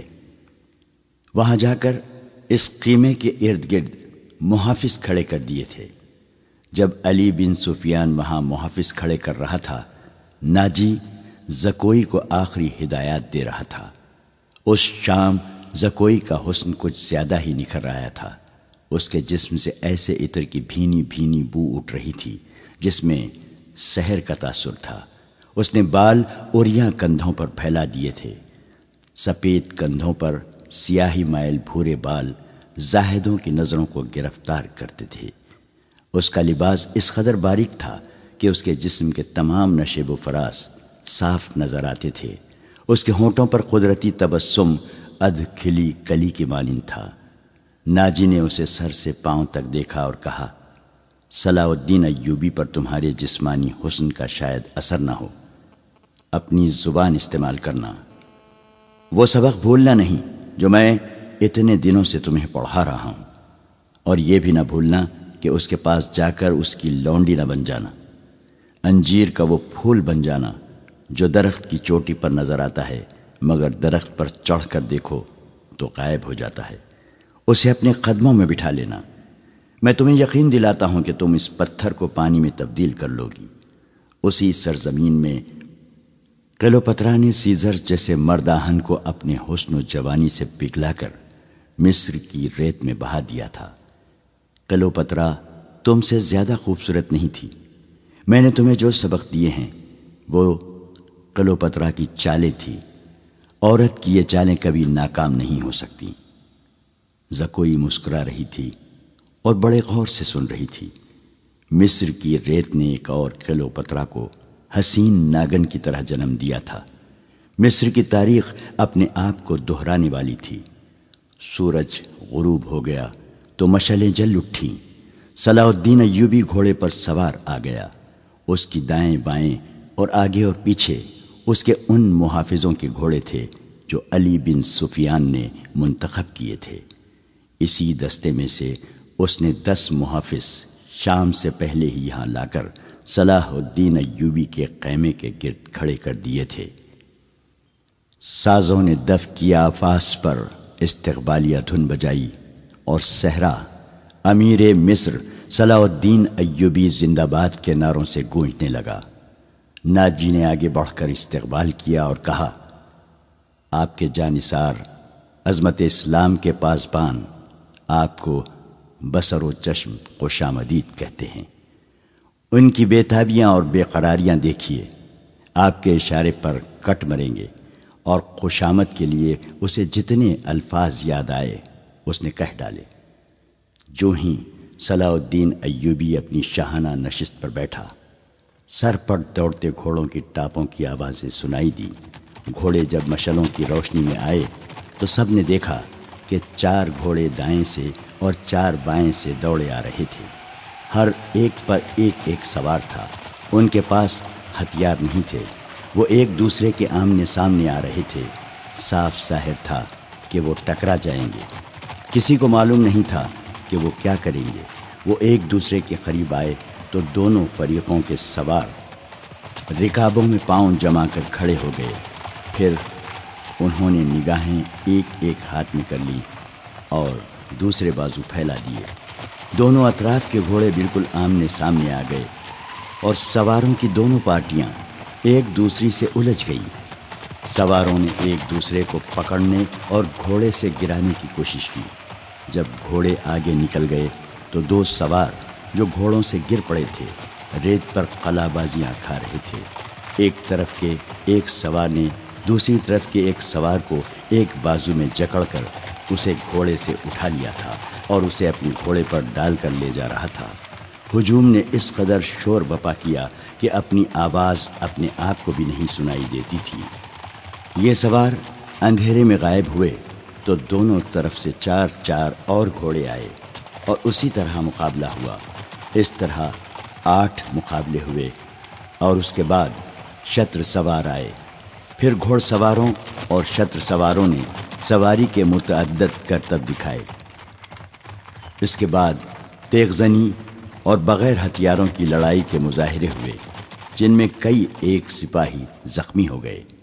وہاں جا کر اس خیمے کے ارد گرد محافظ کھڑے کر دیے تھے۔ جب علی بن سفیان وہاں محافظ کھڑے کر رہا تھا، ناجی زکوئی کو آخری ہدایات دے رہا تھا۔ اس شام زکوئی کا حسن کچھ زیادہ ہی نکھر آیا تھا۔ اس کے جسم سے ایسے عطر کی بھینی بھینی بو اٹھ رہی تھی جس میں سحر کا تاثر تھا۔ اس نے بال اوریاں کندھوں پر پھیلا دیے تھے۔ سفید کندھوں پر سیاہی مائل بھورے بال زاہدوں کی نظروں کو گرفتار کرتے تھے۔ اس کا لباس اس قدر باریک تھا کہ اس کے جسم کے تمام نشیب و فراز صاف نظر آتے تھے۔ اس کے ہونٹوں پر قدرتی تبسم ادھ کھلی کلی کی مانند تھا۔ ناجی نے اسے سر سے پاؤں تک دیکھا اور کہا، صلاح الدین ایوبی پر تمہارے جسمانی حسن کا شاید اثر نہ ہو، اپنی زبان استعمال کرنا۔ وہ سبق بھولنا نہیں جو میں اتنے دنوں سے تمہیں پڑھا رہا ہوں، اور یہ بھی نہ بھولنا کہ اس کے پاس جا کر اس کی لونڈی نہ بن جانا، انجیر کا وہ پھول بن جانا جو درخت کی چوٹی پر نظر آتا ہے مگر درخت پر چڑھ کر دیکھو تو غائب ہو جاتا ہے۔ اسے اپنے قدموں میں بٹھا لینا۔ میں تمہیں یقین دلاتا ہوں کہ تم اس پتھر کو پانی میں تبدیل کر لو گی۔ اسی سرزمین میں کلیوپاترا نے سیزر جیسے مرداہن کو اپنے حسن و جوانی سے پگھلا کر مصر کی ریت میں بہا دیا تھا۔ کلیوپاترا تم سے زیادہ خوبصورت نہیں تھی۔ میں نے تمہیں جو سبق دیے ہیں وہ کلیوپاترا کی چالیں تھی۔ عورت کی یہ چالیں کبھی ناکام نہیں ہو سکتی۔ زکوئی مسکرا رہی تھی اور بڑے غور سے سن رہی تھی۔ مصر کی ریت نے ایک اور کلیوپاترا کو حسین ناگن کی طرح جنم دیا تھا۔ مصر کی تاریخ اپنے آپ کو دہرانے والی تھی۔ سورج غروب ہو گیا تو مشعلیں جل اٹھیں۔ صلاح الدین ایوبی گھوڑے پر سوار آ گیا۔ اس کی دائیں بائیں اور آگے اور پیچھے اس کے ان محافظوں کے گھوڑے تھے جو علی بن سفیان نے منتخب کیے تھے۔ اسی دستے میں سے اس نے 10 محافظ شام سے پہلے ہی یہاں لا کر صلاح الدین ایوبی کے خیمے کے گرد کھڑے کر دیے تھے۔ سازوں نے دف کیا آفاس پر استقبالیہ دھن بجائی اور صحرا امیر مصر صلاح الدین ایوبی زندہ باد کے نعروں سے گونجنے لگا۔ ناجی نے آگے بڑھ کر استقبال کیا اور کہا، آپ کے جانثار عظمت اسلام کے پاسبان آپ کو بصر و چشم خوش آمدید کہتے ہیں۔ ان کی بے تابیاں اور بے قراریاں دیکھیے، آپ کے اشارے پر کٹ مریں گے۔ اور خوش آمد کے لیے اسے جتنے الفاظ یاد آئے اس نے کہہ ڈالے۔ جو ہی صلاح الدین ایوبی اپنی شاہانہ نشست پر بیٹھا، سر پر دوڑتے گھوڑوں کی ٹاپوں کی آوازیں سنائی دی۔ گھوڑے جب مشعلوں کی روشنی میں آئے تو سب نے دیکھا کہ 4 گھوڑے دائیں سے اور 4 بائیں سے دوڑے آ رہے تھے۔ ہر ایک پر ایک ایک سوار تھا۔ ان کے پاس ہتھیار نہیں تھے۔ وہ ایک دوسرے کے آمنے سامنے آ رہے تھے۔ صاف ظاہر تھا کہ وہ ٹکرا جائیں گے۔ کسی کو معلوم نہیں تھا کہ وہ کیا کریں گے۔ وہ ایک دوسرے کے قریب آئے تو دونوں فریقوں کے سوار رکابوں میں پاؤں جما کر کھڑے ہو گئے۔ پھر انہوں نے نگاہیں ایک ایک ہاتھ میں کر لی اور دوسرے بازو پھیلا دیے۔ دونوں اطراف کے گھوڑے بالکل آمنے سامنے آ گئے اور سواروں کی دونوں پارٹیاں ایک دوسری سے الجھ گئیں۔ سواروں نے ایک دوسرے کو پکڑنے اور گھوڑے سے گرانے کی کوشش کی۔ جب گھوڑے آگے نکل گئے تو دو سوار جو گھوڑوں سے گر پڑے تھے ریت پر قلع بازیاں کھا رہے تھے۔ ایک طرف کے ایک سوار نے دوسری طرف کے ایک سوار کو ایک بازو میں جکڑ کر اسے گھوڑے سے اٹھا لیا تھا اور اسے اپنے گھوڑے پر ڈال کر لے جا رہا تھا۔ ہجوم نے اس قدر شور بپا کیا کہ اپنی آواز اپنے آپ کو بھی نہیں سنائی دیتی تھی۔ یہ سوار اندھیرے میں غائب ہوئے تو دونوں طرف سے 4 اور گھوڑے آئے اور اسی طرح مقابلہ ہوا۔ اس طرح 8 مقابلے ہوئے اور اس کے بعد شتر سوار آئے۔ پھر گھوڑ سواروں اور شتر سواروں نے سواری کے متعدد کرتب دکھائے۔ اس کے بعد تیغ زنی اور بغیر ہتھیاروں کی لڑائی کے مظاہرے ہوئے، جن میں کئی ایک سپاہی زخمی ہو گئے۔